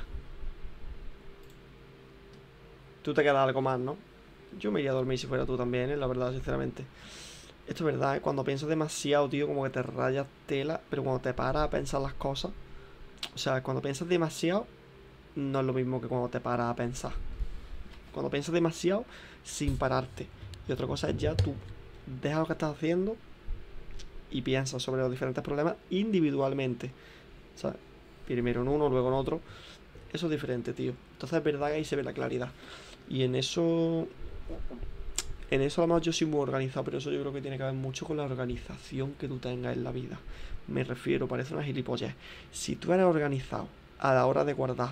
Tú te quedas algo más, ¿no? Yo me iría a dormir si fuera tú también, la verdad, sinceramente. Esto es verdad, Cuando piensas demasiado, tío, como que te rayas tela, pero cuando te paras a pensar las cosas... O sea, cuando piensas demasiado, no es lo mismo que cuando te paras a pensar. Cuando piensas demasiado, sin pararte. Y otra cosa es ya tú dejas lo que estás haciendo y piensas sobre los diferentes problemas individualmente, ¿sabes? Primero en uno, luego en otro. Eso es diferente, tío. Entonces es verdad que ahí se ve la claridad. Y en eso a lo mejor yo soy muy organizado, pero eso yo creo que tiene que ver mucho con la organización que tú tengas en la vida. Me refiero, parece una gilipollez. Si tú eres organizado a la hora de guardar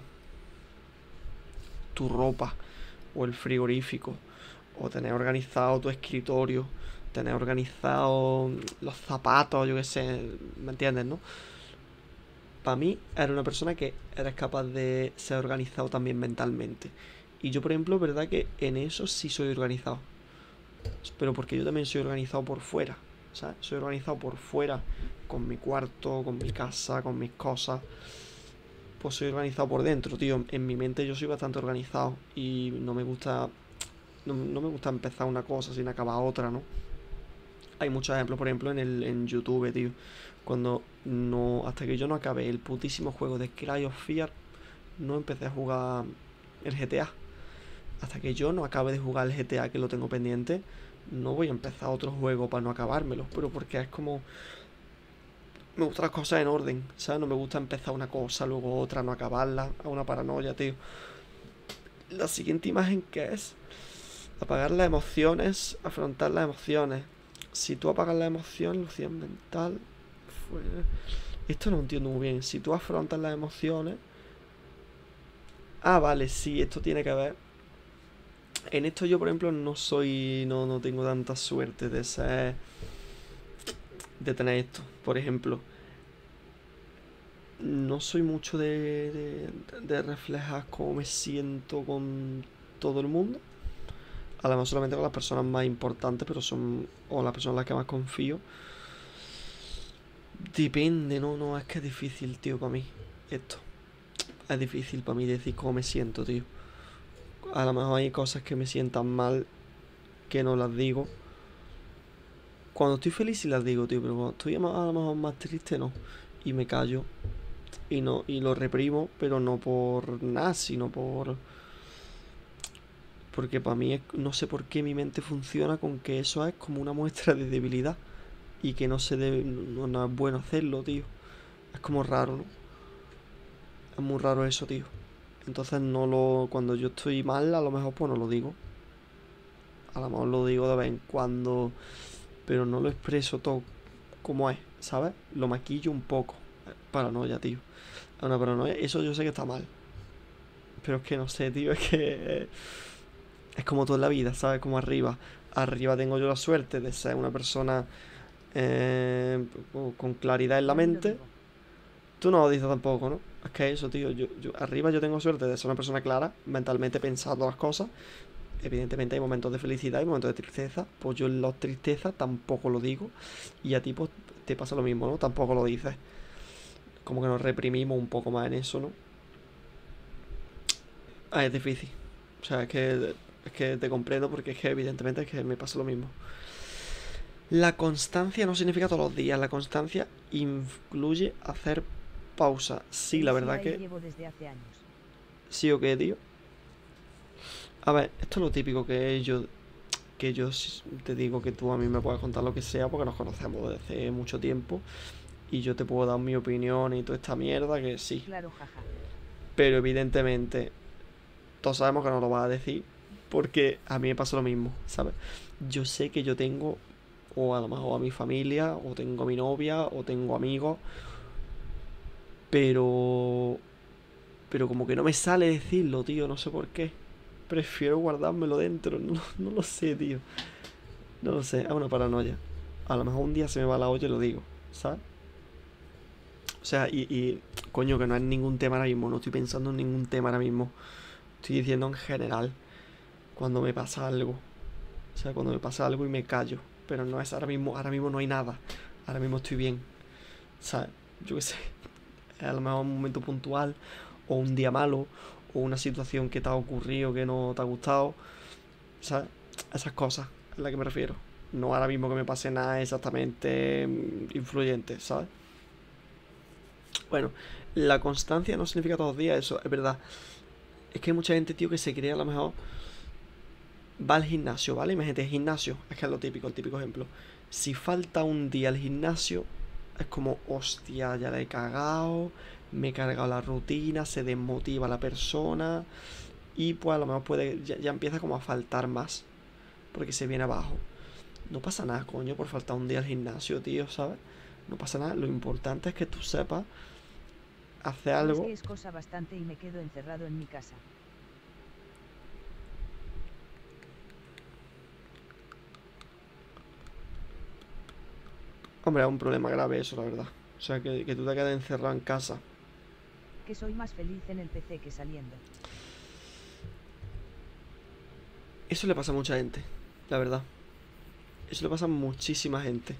tu ropa o el frigorífico, o tener organizado tu escritorio, tener organizado los zapatos, yo qué sé, ¿me entiendes, no? Para mí, eres una persona que eres capaz de ser organizado también mentalmente. Y yo, por ejemplo, verdad que en eso sí soy organizado. Pero porque yo también soy organizado por fuera, ¿sabes? Soy organizado por fuera, con mi cuarto, con mi casa, con mis cosas. Pues soy organizado por dentro, tío. En mi mente yo soy bastante organizado y no me gusta... No me gusta empezar una cosa sin acabar otra, ¿no? Hay muchos ejemplos, por ejemplo, en YouTube, tío. Cuando no... Hasta que yo no acabé el putísimo juego de Cry of Fear, no empecé a jugar el GTA. Hasta que yo no acabe de jugar el GTA, que lo tengo pendiente, no voy a empezar otro juego para no acabármelo. Pero porque es como... Me gustan las cosas en orden, ¿sabes? No me gusta empezar una cosa, luego otra, no acabarla. Es una paranoia, tío. La siguiente imagen, ¿qué es? Apagar las emociones, afrontar las emociones. Si tú apagas la emoción, lucidez mental... Esto no entiendo muy bien. Si tú afrontas las emociones... Ah, vale, sí, esto tiene que ver. En esto yo, por ejemplo, no soy... No tengo tanta suerte de ser... De tener esto. Por ejemplo, no soy mucho de reflejar cómo me siento con todo el mundo. A lo mejor solamente con las personas más importantes, pero son... O las personas en las que más confío. Depende, no, es que es difícil, tío, para mí. Esto. Es difícil para mí decir cómo me siento, tío. A lo mejor hay cosas que me sientan mal que no las digo. Cuando estoy feliz sí las digo, tío, pero cuando estoy a lo mejor más triste no. Y me callo. Y lo reprimo, pero no por nada, sino por... Porque para mí no sé por qué mi mente funciona con que eso es como una muestra de debilidad. Y que no se debe... No es bueno hacerlo, tío. Es como raro, ¿no? Es muy raro eso, tío. Entonces no lo... Cuando yo estoy mal, a lo mejor pues no lo digo. A lo mejor lo digo de vez en cuando... Pero no lo expreso todo como es, ¿sabes? Lo maquillo un poco. Paranoia, tío. Es una paranoia. Eso yo sé que está mal. Pero es que no sé, tío. Es que... Es como todo en la vida, ¿sabes? Como arriba. Arriba tengo yo la suerte de ser una persona... con claridad en la mente. Tú no lo dices tampoco, ¿no? Es que eso, tío, arriba yo tengo suerte de ser una persona clara, mentalmente pensando las cosas. Evidentemente hay momentos de felicidad y momentos de tristeza. Pues yo en las tristezas tampoco lo digo. Y a ti pues te pasa lo mismo, ¿no? Tampoco lo dices. Como que nos reprimimos un poco más en eso, ¿no? Es difícil. O sea, es que te comprendo porque es que evidentemente es que me pasa lo mismo. La constancia no significa todos los días. La constancia incluye hacer pausa. Sí, la verdad que... Llevo desde hace años. ¿Sí o qué, tío? A ver, esto es lo típico que yo te digo que tú a mí me puedes contar lo que sea porque nos conocemos desde mucho tiempo y yo te puedo dar mi opinión y toda esta mierda que sí. Claro, jaja. Pero evidentemente todos sabemos que no lo vas a decir porque a mí me pasa lo mismo, ¿sabes? Yo sé que yo tengo... O a lo mejor a mi familia, o tengo a mi novia, o tengo amigos. Pero como que no me sale decirlo, tío, no sé por qué. Prefiero guardármelo dentro, no lo sé, tío. No lo sé, es una paranoia. A lo mejor un día se me va la olla y lo digo, ¿sabes? O sea, coño, que no es ningún tema ahora mismo, no estoy pensando en ningún tema ahora mismo. Estoy diciendo en general, cuando me pasa algo. O sea, cuando me pasa algo y me callo. Pero no es ahora mismo no hay nada. Ahora mismo estoy bien. ¿Sabes? Yo qué sé. A lo mejor un momento puntual. O un día malo. O una situación que te ha ocurrido que no te ha gustado. ¿Sabes? Esas cosas es a las que me refiero. No ahora mismo que me pase nada exactamente influyente, ¿sabes? Bueno, la constancia no significa todos los días, eso es verdad. Es que hay mucha gente, tío, que se cree a lo mejor... Va al gimnasio, ¿vale? Imagínate, gimnasio, es que es lo típico, el típico ejemplo. Si falta un día al gimnasio, es como, hostia, ya la he cagado, me he cargado la rutina, se desmotiva la persona y pues a lo mejor ya empieza como a faltar más, porque se viene abajo. No pasa nada, coño, por faltar un día al gimnasio, tío, ¿sabes? No pasa nada, lo importante es que tú sepas hacer algo. Es que es cosa bastante y me quedo encerrado en mi casa. Hombre, es un problema grave eso, la verdad. O sea, que tú te quedes encerrado en casa. Que soy más feliz en el PC que saliendo. Eso le pasa a mucha gente, la verdad. Eso le pasa a muchísima gente.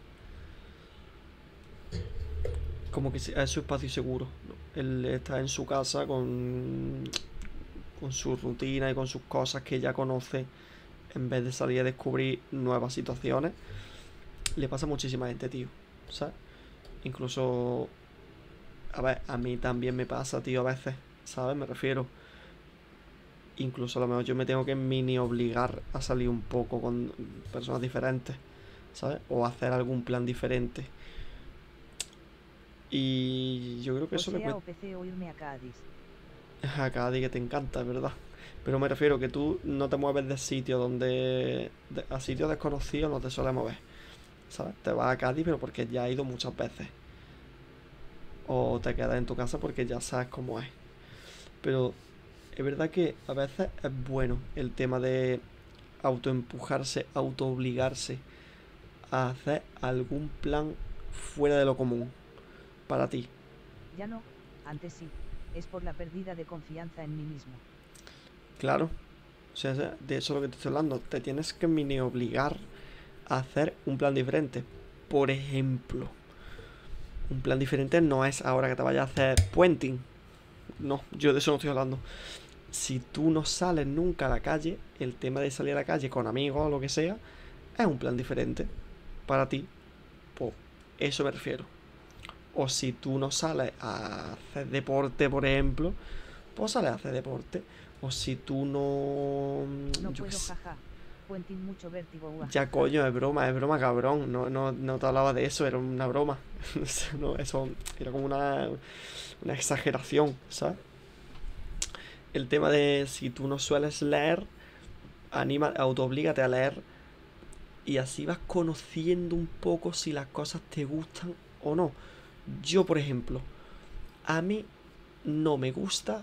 Como que es su espacio seguro, ¿no? Él está en su casa con su rutina y con sus cosas que ya conoce, en vez de salir a descubrir nuevas situaciones. le pasa a muchísima gente, tío, ¿sabes? Incluso, a ver, a mí también me pasa, tío, a veces, ¿sabes? Me refiero. Incluso a lo mejor yo me tengo que mini obligar a salir un poco con personas diferentes, ¿sabes? O hacer algún plan diferente. Y yo creo que eso le Sea cuesta. o PC o irme a Cádiz. A Cádiz, que te encanta, es verdad. Pero me refiero que tú no te mueves de sitio donde... a sitios desconocidos no te sueles mover, ¿sabes? Te vas a Cádiz, pero porque ya has ido muchas veces. O te quedas en tu casa porque ya sabes cómo es. Pero es verdad que a veces es bueno el tema de autoempujarse, autoobligarse a hacer algún plan fuera de lo común para ti. Ya no, antes sí. Es por la pérdida de confianza en mí mismo. Claro. O sea, de eso es lo que te estoy hablando. Te tienes que mini obligar a hacer un plan diferente. Por ejemplo, un plan diferente no es ahora que te vayas a hacer puenting. No, yo de eso no estoy hablando. Si tú no sales nunca a la calle, el tema de salir a la calle con amigos o lo que sea, es un plan diferente para ti. Pues eso me refiero. O si tú no sales a hacer deporte, por ejemplo, pues sales a hacer deporte. O si tú no... No yo qué puedo, sé. jaja. Puenting mucho vértigo, guaja. Ya coño, es broma, cabrón. No te hablaba de eso, era una broma. No, eso era como una exageración, ¿sabes? El tema de si tú no sueles leer, autooblígate a leer. Y así vas conociendo un poco si las cosas te gustan o no. Yo, por ejemplo, a mí no me gusta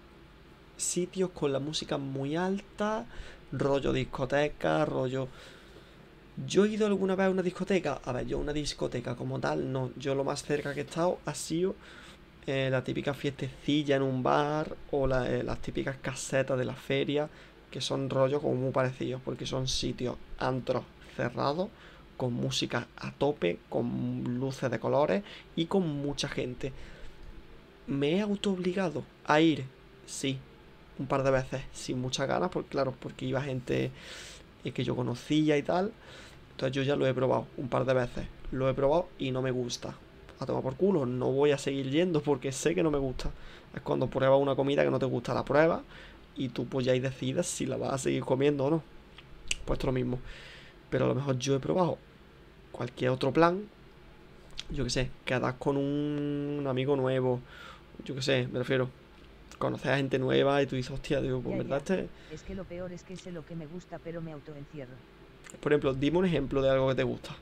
sitios con la música muy alta, rollo discoteca, rollo... ¿Yo he ido alguna vez a una discoteca? A ver, yo una discoteca como tal, no. Yo lo más cerca que he estado ha sido la típica fiestecilla en un bar o las típicas casetas de la feria, que son rollos como muy parecidos, porque son sitios antros cerrados, con música a tope, con luces de colores y con mucha gente. ¿Me he autoobligado a ir? Sí, un par de veces, sin muchas ganas, porque claro, porque iba gente que yo conocía y tal. Entonces yo ya lo he probado un par de veces. Lo he probado y no me gusta. A tomar por culo, no voy a seguir yendo porque sé que no me gusta. Es cuando pruebas una comida que no te gusta, la pruebas y tú pues ya ahí decides si la vas a seguir comiendo o no. Pues esto lo mismo. Pero a lo mejor yo he probado cualquier otro plan. Yo que sé, quedas con un amigo nuevo. Yo que sé, me refiero. Conoces a gente nueva y tú dices, hostia, digo, pues Ya, verdad ya. este... Es que lo peor es que sé lo que me gusta, pero me autoencierro. Por ejemplo, dime un ejemplo de algo que te gusta.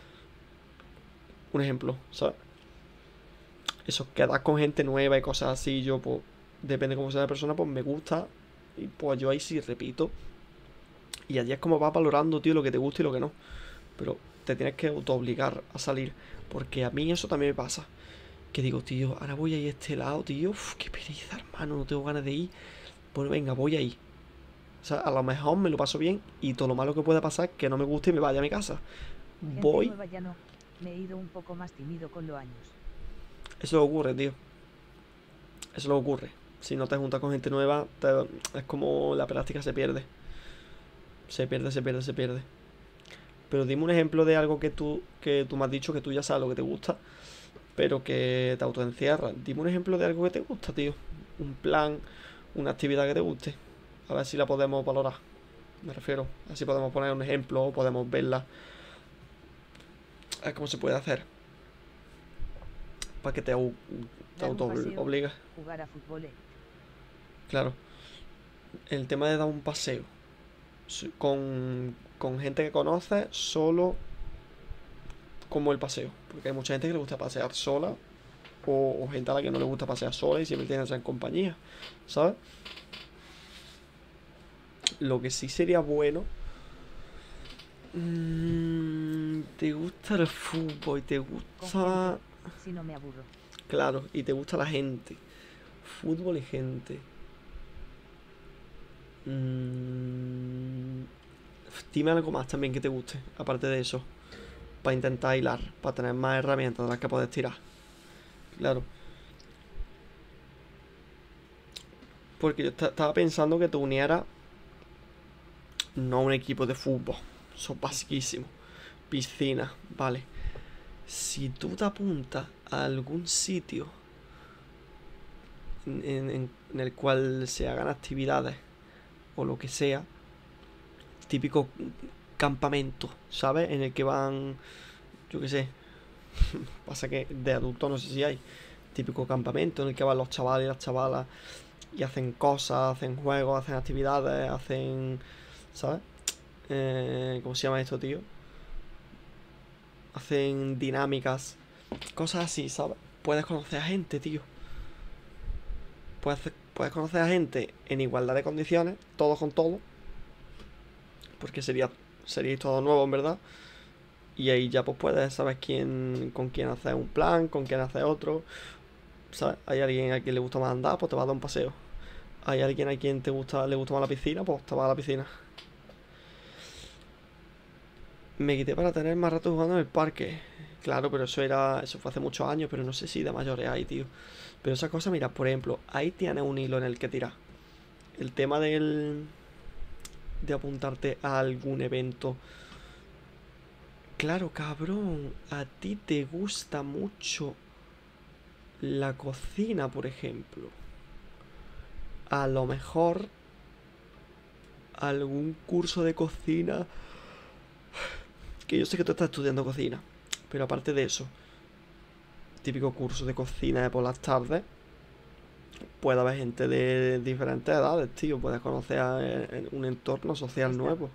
Un ejemplo, ¿sabes? Eso, quedas con gente nueva y cosas así. Yo, pues, depende cómo sea la persona, pues me gusta. Y pues yo ahí sí repito. Y allí es como vas valorando, tío, lo que te gusta y lo que no. Pero te tienes que autoobligar a salir. Porque a mí eso también me pasa. Que digo, tío, ahora voy a ir a este lado, tío. Uf, qué pereza, hermano, no tengo ganas de ir. Bueno, venga, voy ahí. O sea, a lo mejor me lo paso bien y todo lo malo que pueda pasar es que no me guste y me vaya a mi casa. Gente Voy. nueva ya no. Me he ido un poco más tímido con los años. Eso es lo que ocurre, tío. Eso es lo que ocurre. Si no te juntas con gente nueva, es como la práctica se pierde. Se pierde. Pero dime un ejemplo de algo que tú me has dicho que tú ya sabes lo que te gusta, pero que te autoencierra. Dime un ejemplo de algo que te gusta, tío. Un plan, una actividad que te guste. A ver si la podemos valorar. Me refiero. Así podemos poner un ejemplo o podemos verla. A ver cómo se puede hacer. Para que te Dar un paseo, obligas. jugar a fútbol. Claro. El tema de dar un paseo con gente que conoces, solo como el paseo. Porque hay mucha gente que le gusta pasear sola. O gente a la que no le gusta pasear sola y siempre tiene que ser en compañía. ¿Sabes? Lo que sí sería bueno. Te gusta el fútbol y te Con gusta. gente, si no me aburro. Claro, y te gusta la gente. Fútbol y gente. Dime algo más también que te guste, aparte de eso. Para intentar hilar, para tener más herramientas de las que puedes tirar. Claro. Porque yo estaba pensando que te uniera no a un equipo de fútbol. Eso es basiquísimo. Piscina, vale. Si tú te apuntas a algún sitio en el cual se hagan actividades o lo que sea, típico campamento, ¿sabes? En el que van, yo qué sé, pasa que de adultos no sé si hay, típico campamento en el que van los chavales y las chavalas y hacen cosas, hacen juegos, hacen actividades, hacen, ¿sabes? ¿Cómo se llama esto, tío? Hacen dinámicas, cosas así, ¿sabes? Puedes conocer a gente, tío. Puedes conocer a gente en igualdad de condiciones, todos con todo. Porque seríais todos nuevos, en verdad. Y ahí ya pues puedes saber con quién hacer un plan, con quién hacer otro. ¿Sabes? Hay alguien a quien le gusta más andar, pues te vas a dar un paseo. Hay alguien a quien le gusta más la piscina, pues te vas a la piscina. Me quité para tener más rato jugando en el parque. Claro, pero eso fue hace muchos años, pero no sé si de mayores hay, tío. Pero esa cosa, mira, por ejemplo, ahí tienes un hilo en el que tirar. El tema de apuntarte a algún evento. Claro, cabrón, a ti te gusta mucho la cocina, por ejemplo. A lo mejor algún curso de cocina. Que yo sé que tú estás estudiando cocina, pero aparte de eso, típico curso de cocina de por las tardes, puede haber gente de diferentes edades, tío. Puedes conocer en un entorno social nuevo.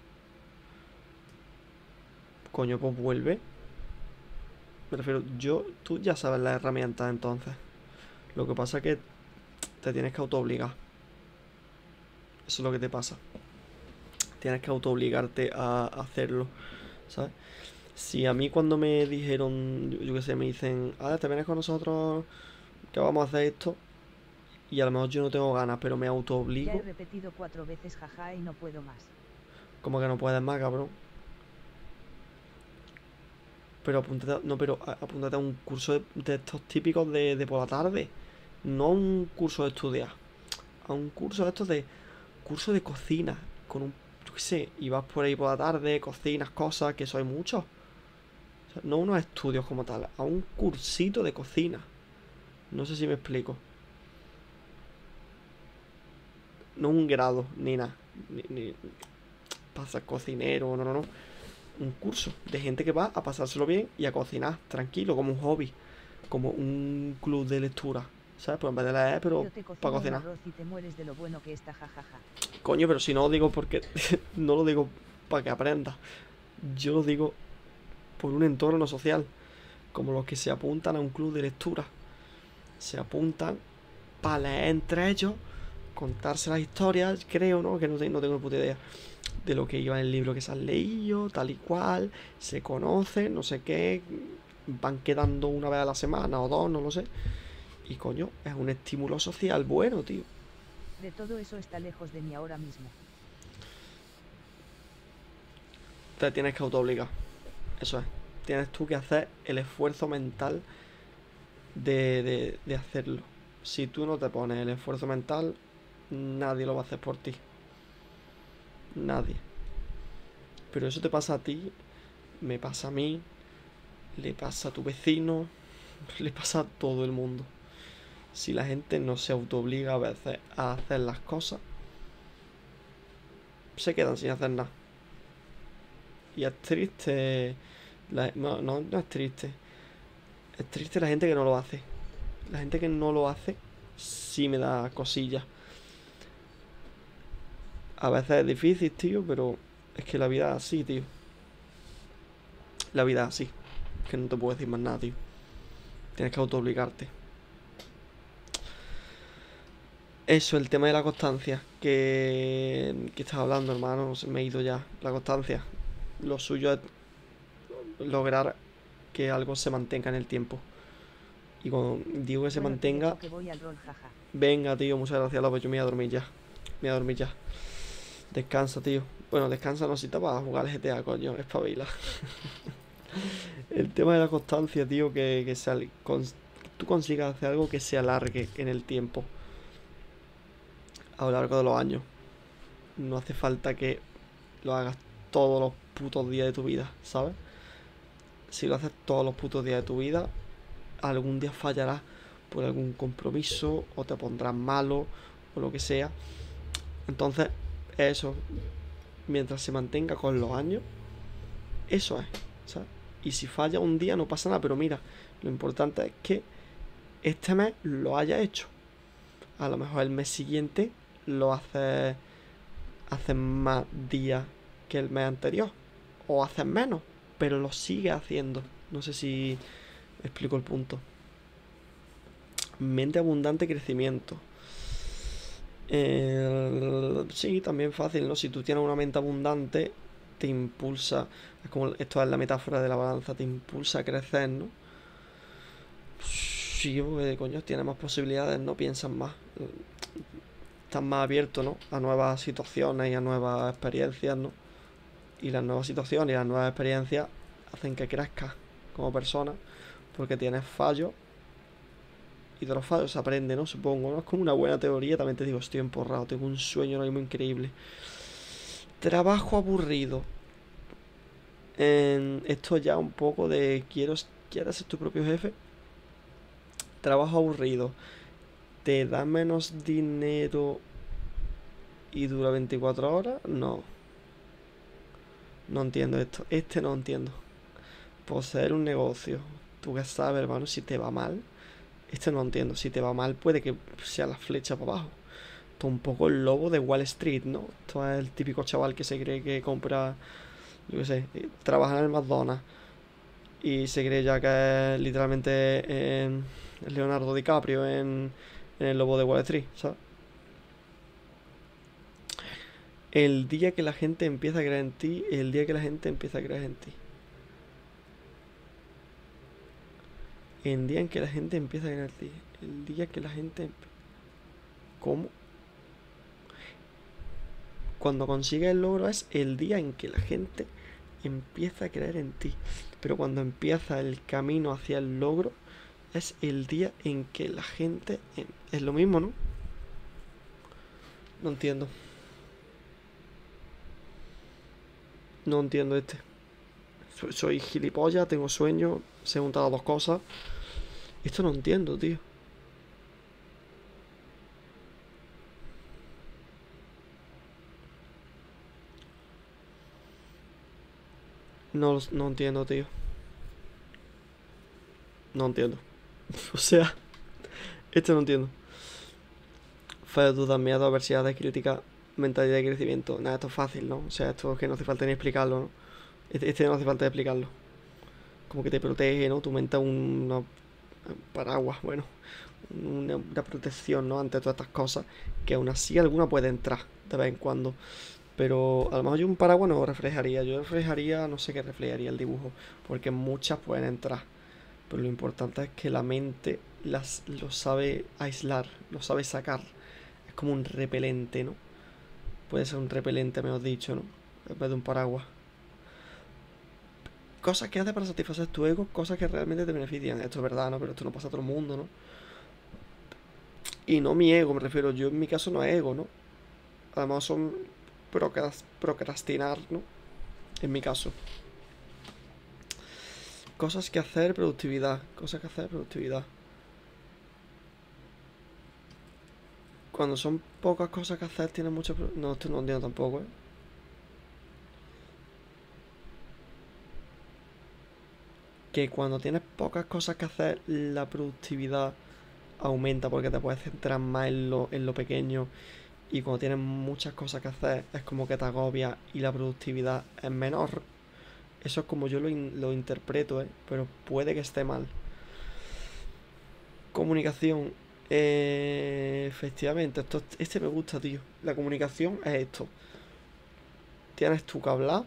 Coño, pues vuelve. Me refiero, tú ya sabes las herramientas entonces. Lo que pasa es que te tienes que autoobligar. Eso es lo que te pasa. Tienes que autoobligarte a hacerlo, ¿sabes? Si a mí cuando me dijeron, yo qué sé, me dicen, te vienes con nosotros, que vamos a hacer esto, y a lo mejor yo no tengo ganas, pero me Ya autoobligo. he repetido 4 veces jaja y no puedo más. Como que no puedes más, cabrón. Pero apúntate a un curso de estos típicos de por la tarde. No a un curso de estudiar. A un curso de estos curso de cocina. Con un, yo qué sé, y vas por ahí por la tarde, cocinas cosas, que eso hay muchos. O sea, no unos estudios como tal, a un cursito de cocina. No sé si me explico. No un grado, ni nada. Ni para ser cocinero, no. Un curso de gente que va a pasárselo bien y a cocinar tranquilo, como un hobby, como un club de lectura, ¿sabes? Pues en vez de leer, pero Yo te cocino para un cocinar. arroz y te mueres de lo bueno que está jajaja. Coño, pero si no lo digo porque no lo digo para que aprendas. Yo lo digo por un entorno social, como los que se apuntan a un club de lectura. Se apuntan para leer entre ellos, contarse las historias, creo, ¿no? Que no tengo ni puta idea de lo que iba en el libro que se han leído, tal y cual, se conocen, no sé qué, van quedando una vez a la semana o dos, no lo sé. Y coño, es un estímulo social bueno, tío. De todo eso está lejos de mí ahora mismo. Te tienes que autoobligar. Eso es. Tienes tú que hacer el esfuerzo mental de hacerlo. Si tú no te pones el esfuerzo mental, nadie lo va a hacer por ti. Nadie. Pero eso te pasa a ti, me pasa a mí, le pasa a tu vecino, le pasa a todo el mundo. Si la gente no se autoobliga a veces a hacer las cosas, se quedan sin hacer nada. Y es triste. No es triste. Es triste la gente que no lo hace. La gente que no lo hace sí me da cosillas. A veces es difícil, tío, pero es que la vida es así, tío. La vida es así. Es que no te puedo decir más nada, tío. Tienes que autoobligarte. Eso, el tema de la constancia. Que estás hablando, hermano. Se me ha ido ya. La constancia. Lo suyo es lograr que algo se mantenga en el tiempo. Y cuando digo que se Bueno, mantenga... que voy al rol, jaja. Venga, tío, muchas gracias, López. Yo me voy a dormir ya. Me voy a dormir ya. Descansa, tío. Bueno, descansa no, si te vas a jugar al GTA, coño. Espabila. El tema de la constancia, tío, que tú consigas hacer algo que se alargue en el tiempo. A lo largo de los años. No hace falta que lo hagas todos los putos días de tu vida, ¿sabes? si lo haces todos los putos días de tu vida, algún día fallarás por algún compromiso o te pondrás malo o lo que sea. Entonces, eso, mientras se mantenga con los años, eso es, ¿sabes? Y si falla un día no pasa nada, pero mira, lo importante es que este mes lo hayas hecho. A lo mejor el mes siguiente lo haces más días que el mes anterior, o haces menos, pero lo sigues haciendo. No sé si explico el punto. Mente abundante, crecimiento. Sí, también fácil, ¿no? Si tú tienes una mente abundante, te impulsa, es como, esto es la metáfora de la balanza, te impulsa a crecer, ¿no? Sí, porque, coño, tienes más posibilidades, ¿no? Piensas más, estás más abierto, ¿no? A nuevas situaciones y a nuevas experiencias, ¿no? Y las nuevas situaciones y las nuevas experiencias hacen que crezcas como persona, porque tienes fallos y de los fallos se aprende, ¿no? Supongo, ¿no? Es como una buena teoría. También te digo, estoy emporrado, tengo un sueño ahora mismo increíble. Trabajo aburrido. Esto ya un poco de ¿quieres ser tu propio jefe? Trabajo aburrido. ¿Te da menos dinero y dura 24 horas? No. No entiendo esto. No entiendo. Poseer un negocio. Tú qué sabes, hermano, si te va mal. No entiendo. Si te va mal, puede que sea la flecha para abajo. Esto es un poco el lobo de Wall Street, ¿no? Esto es el típico chaval que se cree que compra, yo qué sé, trabaja en el McDonald's y se cree ya que es literalmente Leonardo DiCaprio en el lobo de Wall Street, ¿sabes? El día que la gente empieza a creer en ti, el día que la gente empieza a creer en ti. El día en que la gente empieza a creer en ti. El día que la gente... ¿Cómo? Cuando consigues el logro es el día en que la gente empieza a creer en ti. Pero cuando empieza el camino hacia el logro es el día en que la gente... Es lo mismo, ¿no? No entiendo. No entiendo este. Soy gilipollas, tengo sueño, se han juntado dos cosas. Esto no entiendo, tío. No entiendo, tío. No entiendo. O sea, no entiendo. Fe, dudas, miedo, adversidades, crítica, mentalidad de crecimiento. Nada, esto es fácil, ¿no? O sea, esto es que no hace falta ni explicarlo, ¿no? No hace falta explicarlo. Como que te protege, ¿no? Tu mente es un paraguas, bueno, una protección, ¿no? Ante todas estas cosas, que aún así alguna puede entrar de vez en cuando. Pero a lo mejor yo un paraguas no reflejaría. Yo reflejaría, no sé qué reflejaría el dibujo, porque muchas pueden entrar. Pero lo importante es que la mente lo sabe aislar, lo sabe sacar. Es como un repelente, ¿no? Puede ser un repelente, mejor dicho, ¿no? En vez de un paraguas. Cosas que haces para satisfacer tu ego, cosas que realmente te benefician. Esto es verdad, ¿no? Pero esto no pasa a todo el mundo, ¿no? Y no mi ego, me refiero. Yo en mi caso no es ego, ¿no? Además son procrastinar, ¿no? En mi caso. Cosas que hacer, productividad. Cosas que hacer, productividad. Cuando son pocas cosas que hacer, tienes mucho... No, esto no entiendo tampoco, ¿eh? Que cuando tienes pocas cosas que hacer, la productividad aumenta porque te puedes centrar más en lo pequeño. Y cuando tienes muchas cosas que hacer, es como que te agobia y la productividad es menor. Eso es como yo lo interpreto, ¿eh? Pero puede que esté mal. Comunicación. Efectivamente, este me gusta, tío. La comunicación es esto. Tienes tú que hablar.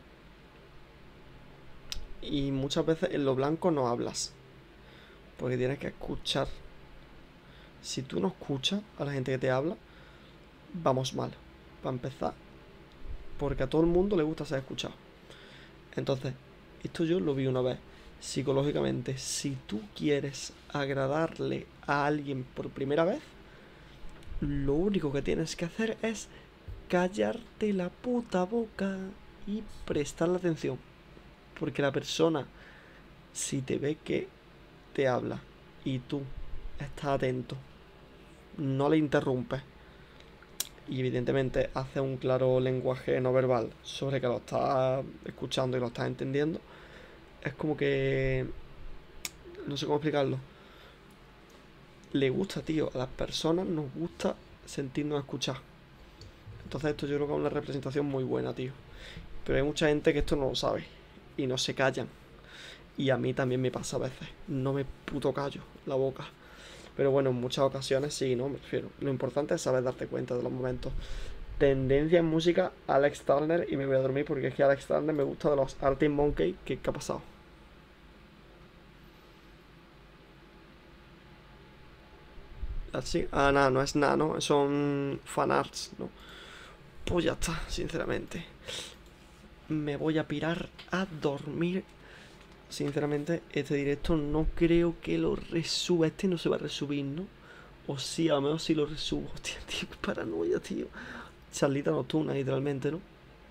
Y muchas veces en lo blanco no hablas. Porque tienes que escuchar. Si tú no escuchas a la gente que te habla, vamos mal. Para empezar. Porque a todo el mundo le gusta ser escuchado. Entonces, esto yo lo vi una vez. Psicológicamente, si tú quieres agradarle a alguien por primera vez, lo único que tienes que hacer es callarte la puta boca y prestarle atención. Porque la persona Si te ve que te habla y tú estás atento, no le interrumpes y evidentemente hace un claro lenguaje no verbal sobre que lo estás escuchando y lo estás entendiendo, es como que... no sé cómo explicarlo. Le gusta, tío. A las personas nos gusta sentirnos escuchados. Entonces esto yo creo que es una representación muy buena, tío. Pero hay mucha gente que esto no lo sabe y no se callan. Y a mí también me pasa a veces. No me puto callo la boca. Pero bueno, en muchas ocasiones sí, ¿no? Me refiero. Lo importante es saber darte cuenta de los momentos. Tendencia en música, Alex Turner. Y me voy a dormir porque es que Alex Turner me gusta de los Arctic Monkeys. ¿Qué ha pasado? Así. Ah, nada, no es nada, ¿no? Son fanarts, ¿no? Pues ya está, sinceramente. Me voy a pirar a dormir. Sinceramente, este directo no creo que lo resuba. Este no se va a resubir, ¿no? O sí, a lo mejor sí lo resubo. Hostia, tío, qué paranoia, tío. Charlita nocturna, literalmente, ¿no?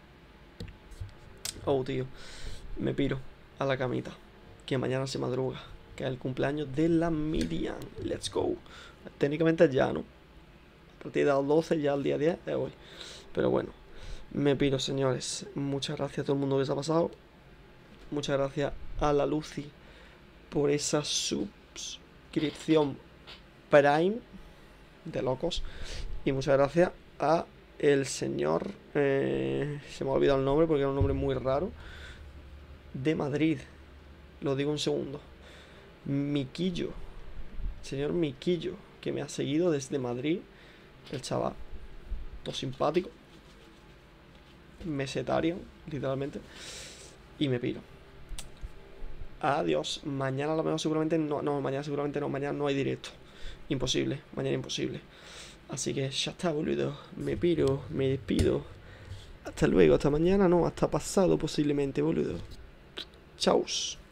Oh, tío. Me piro a la camita. Que mañana se madruga. Que es el cumpleaños de la Miriam. Let's go. Técnicamente ya, ¿no? A partir de las 12, ya el día 10 es hoy. Pero bueno, me piro, señores. Muchas gracias a todo el mundo que se ha pasado. Muchas gracias a la Lucy por esa suscripción Prime de locos. Y muchas gracias a el señor... se me ha olvidado el nombre porque era un nombre muy raro. De Madrid. Lo digo un segundo. Miquillo. Señor Miquillo, que me ha seguido desde Madrid. El chaval. Todo simpático. Mesetario, literalmente. Y me piro. Adiós. Mañana a lo mejor seguramente no. No, mañana seguramente no. Mañana no hay directo. Imposible. Mañana imposible. Así que ya está, boludo. Me piro, me despido. Hasta luego. Hasta mañana, no. Hasta pasado posiblemente, boludo. Chaus.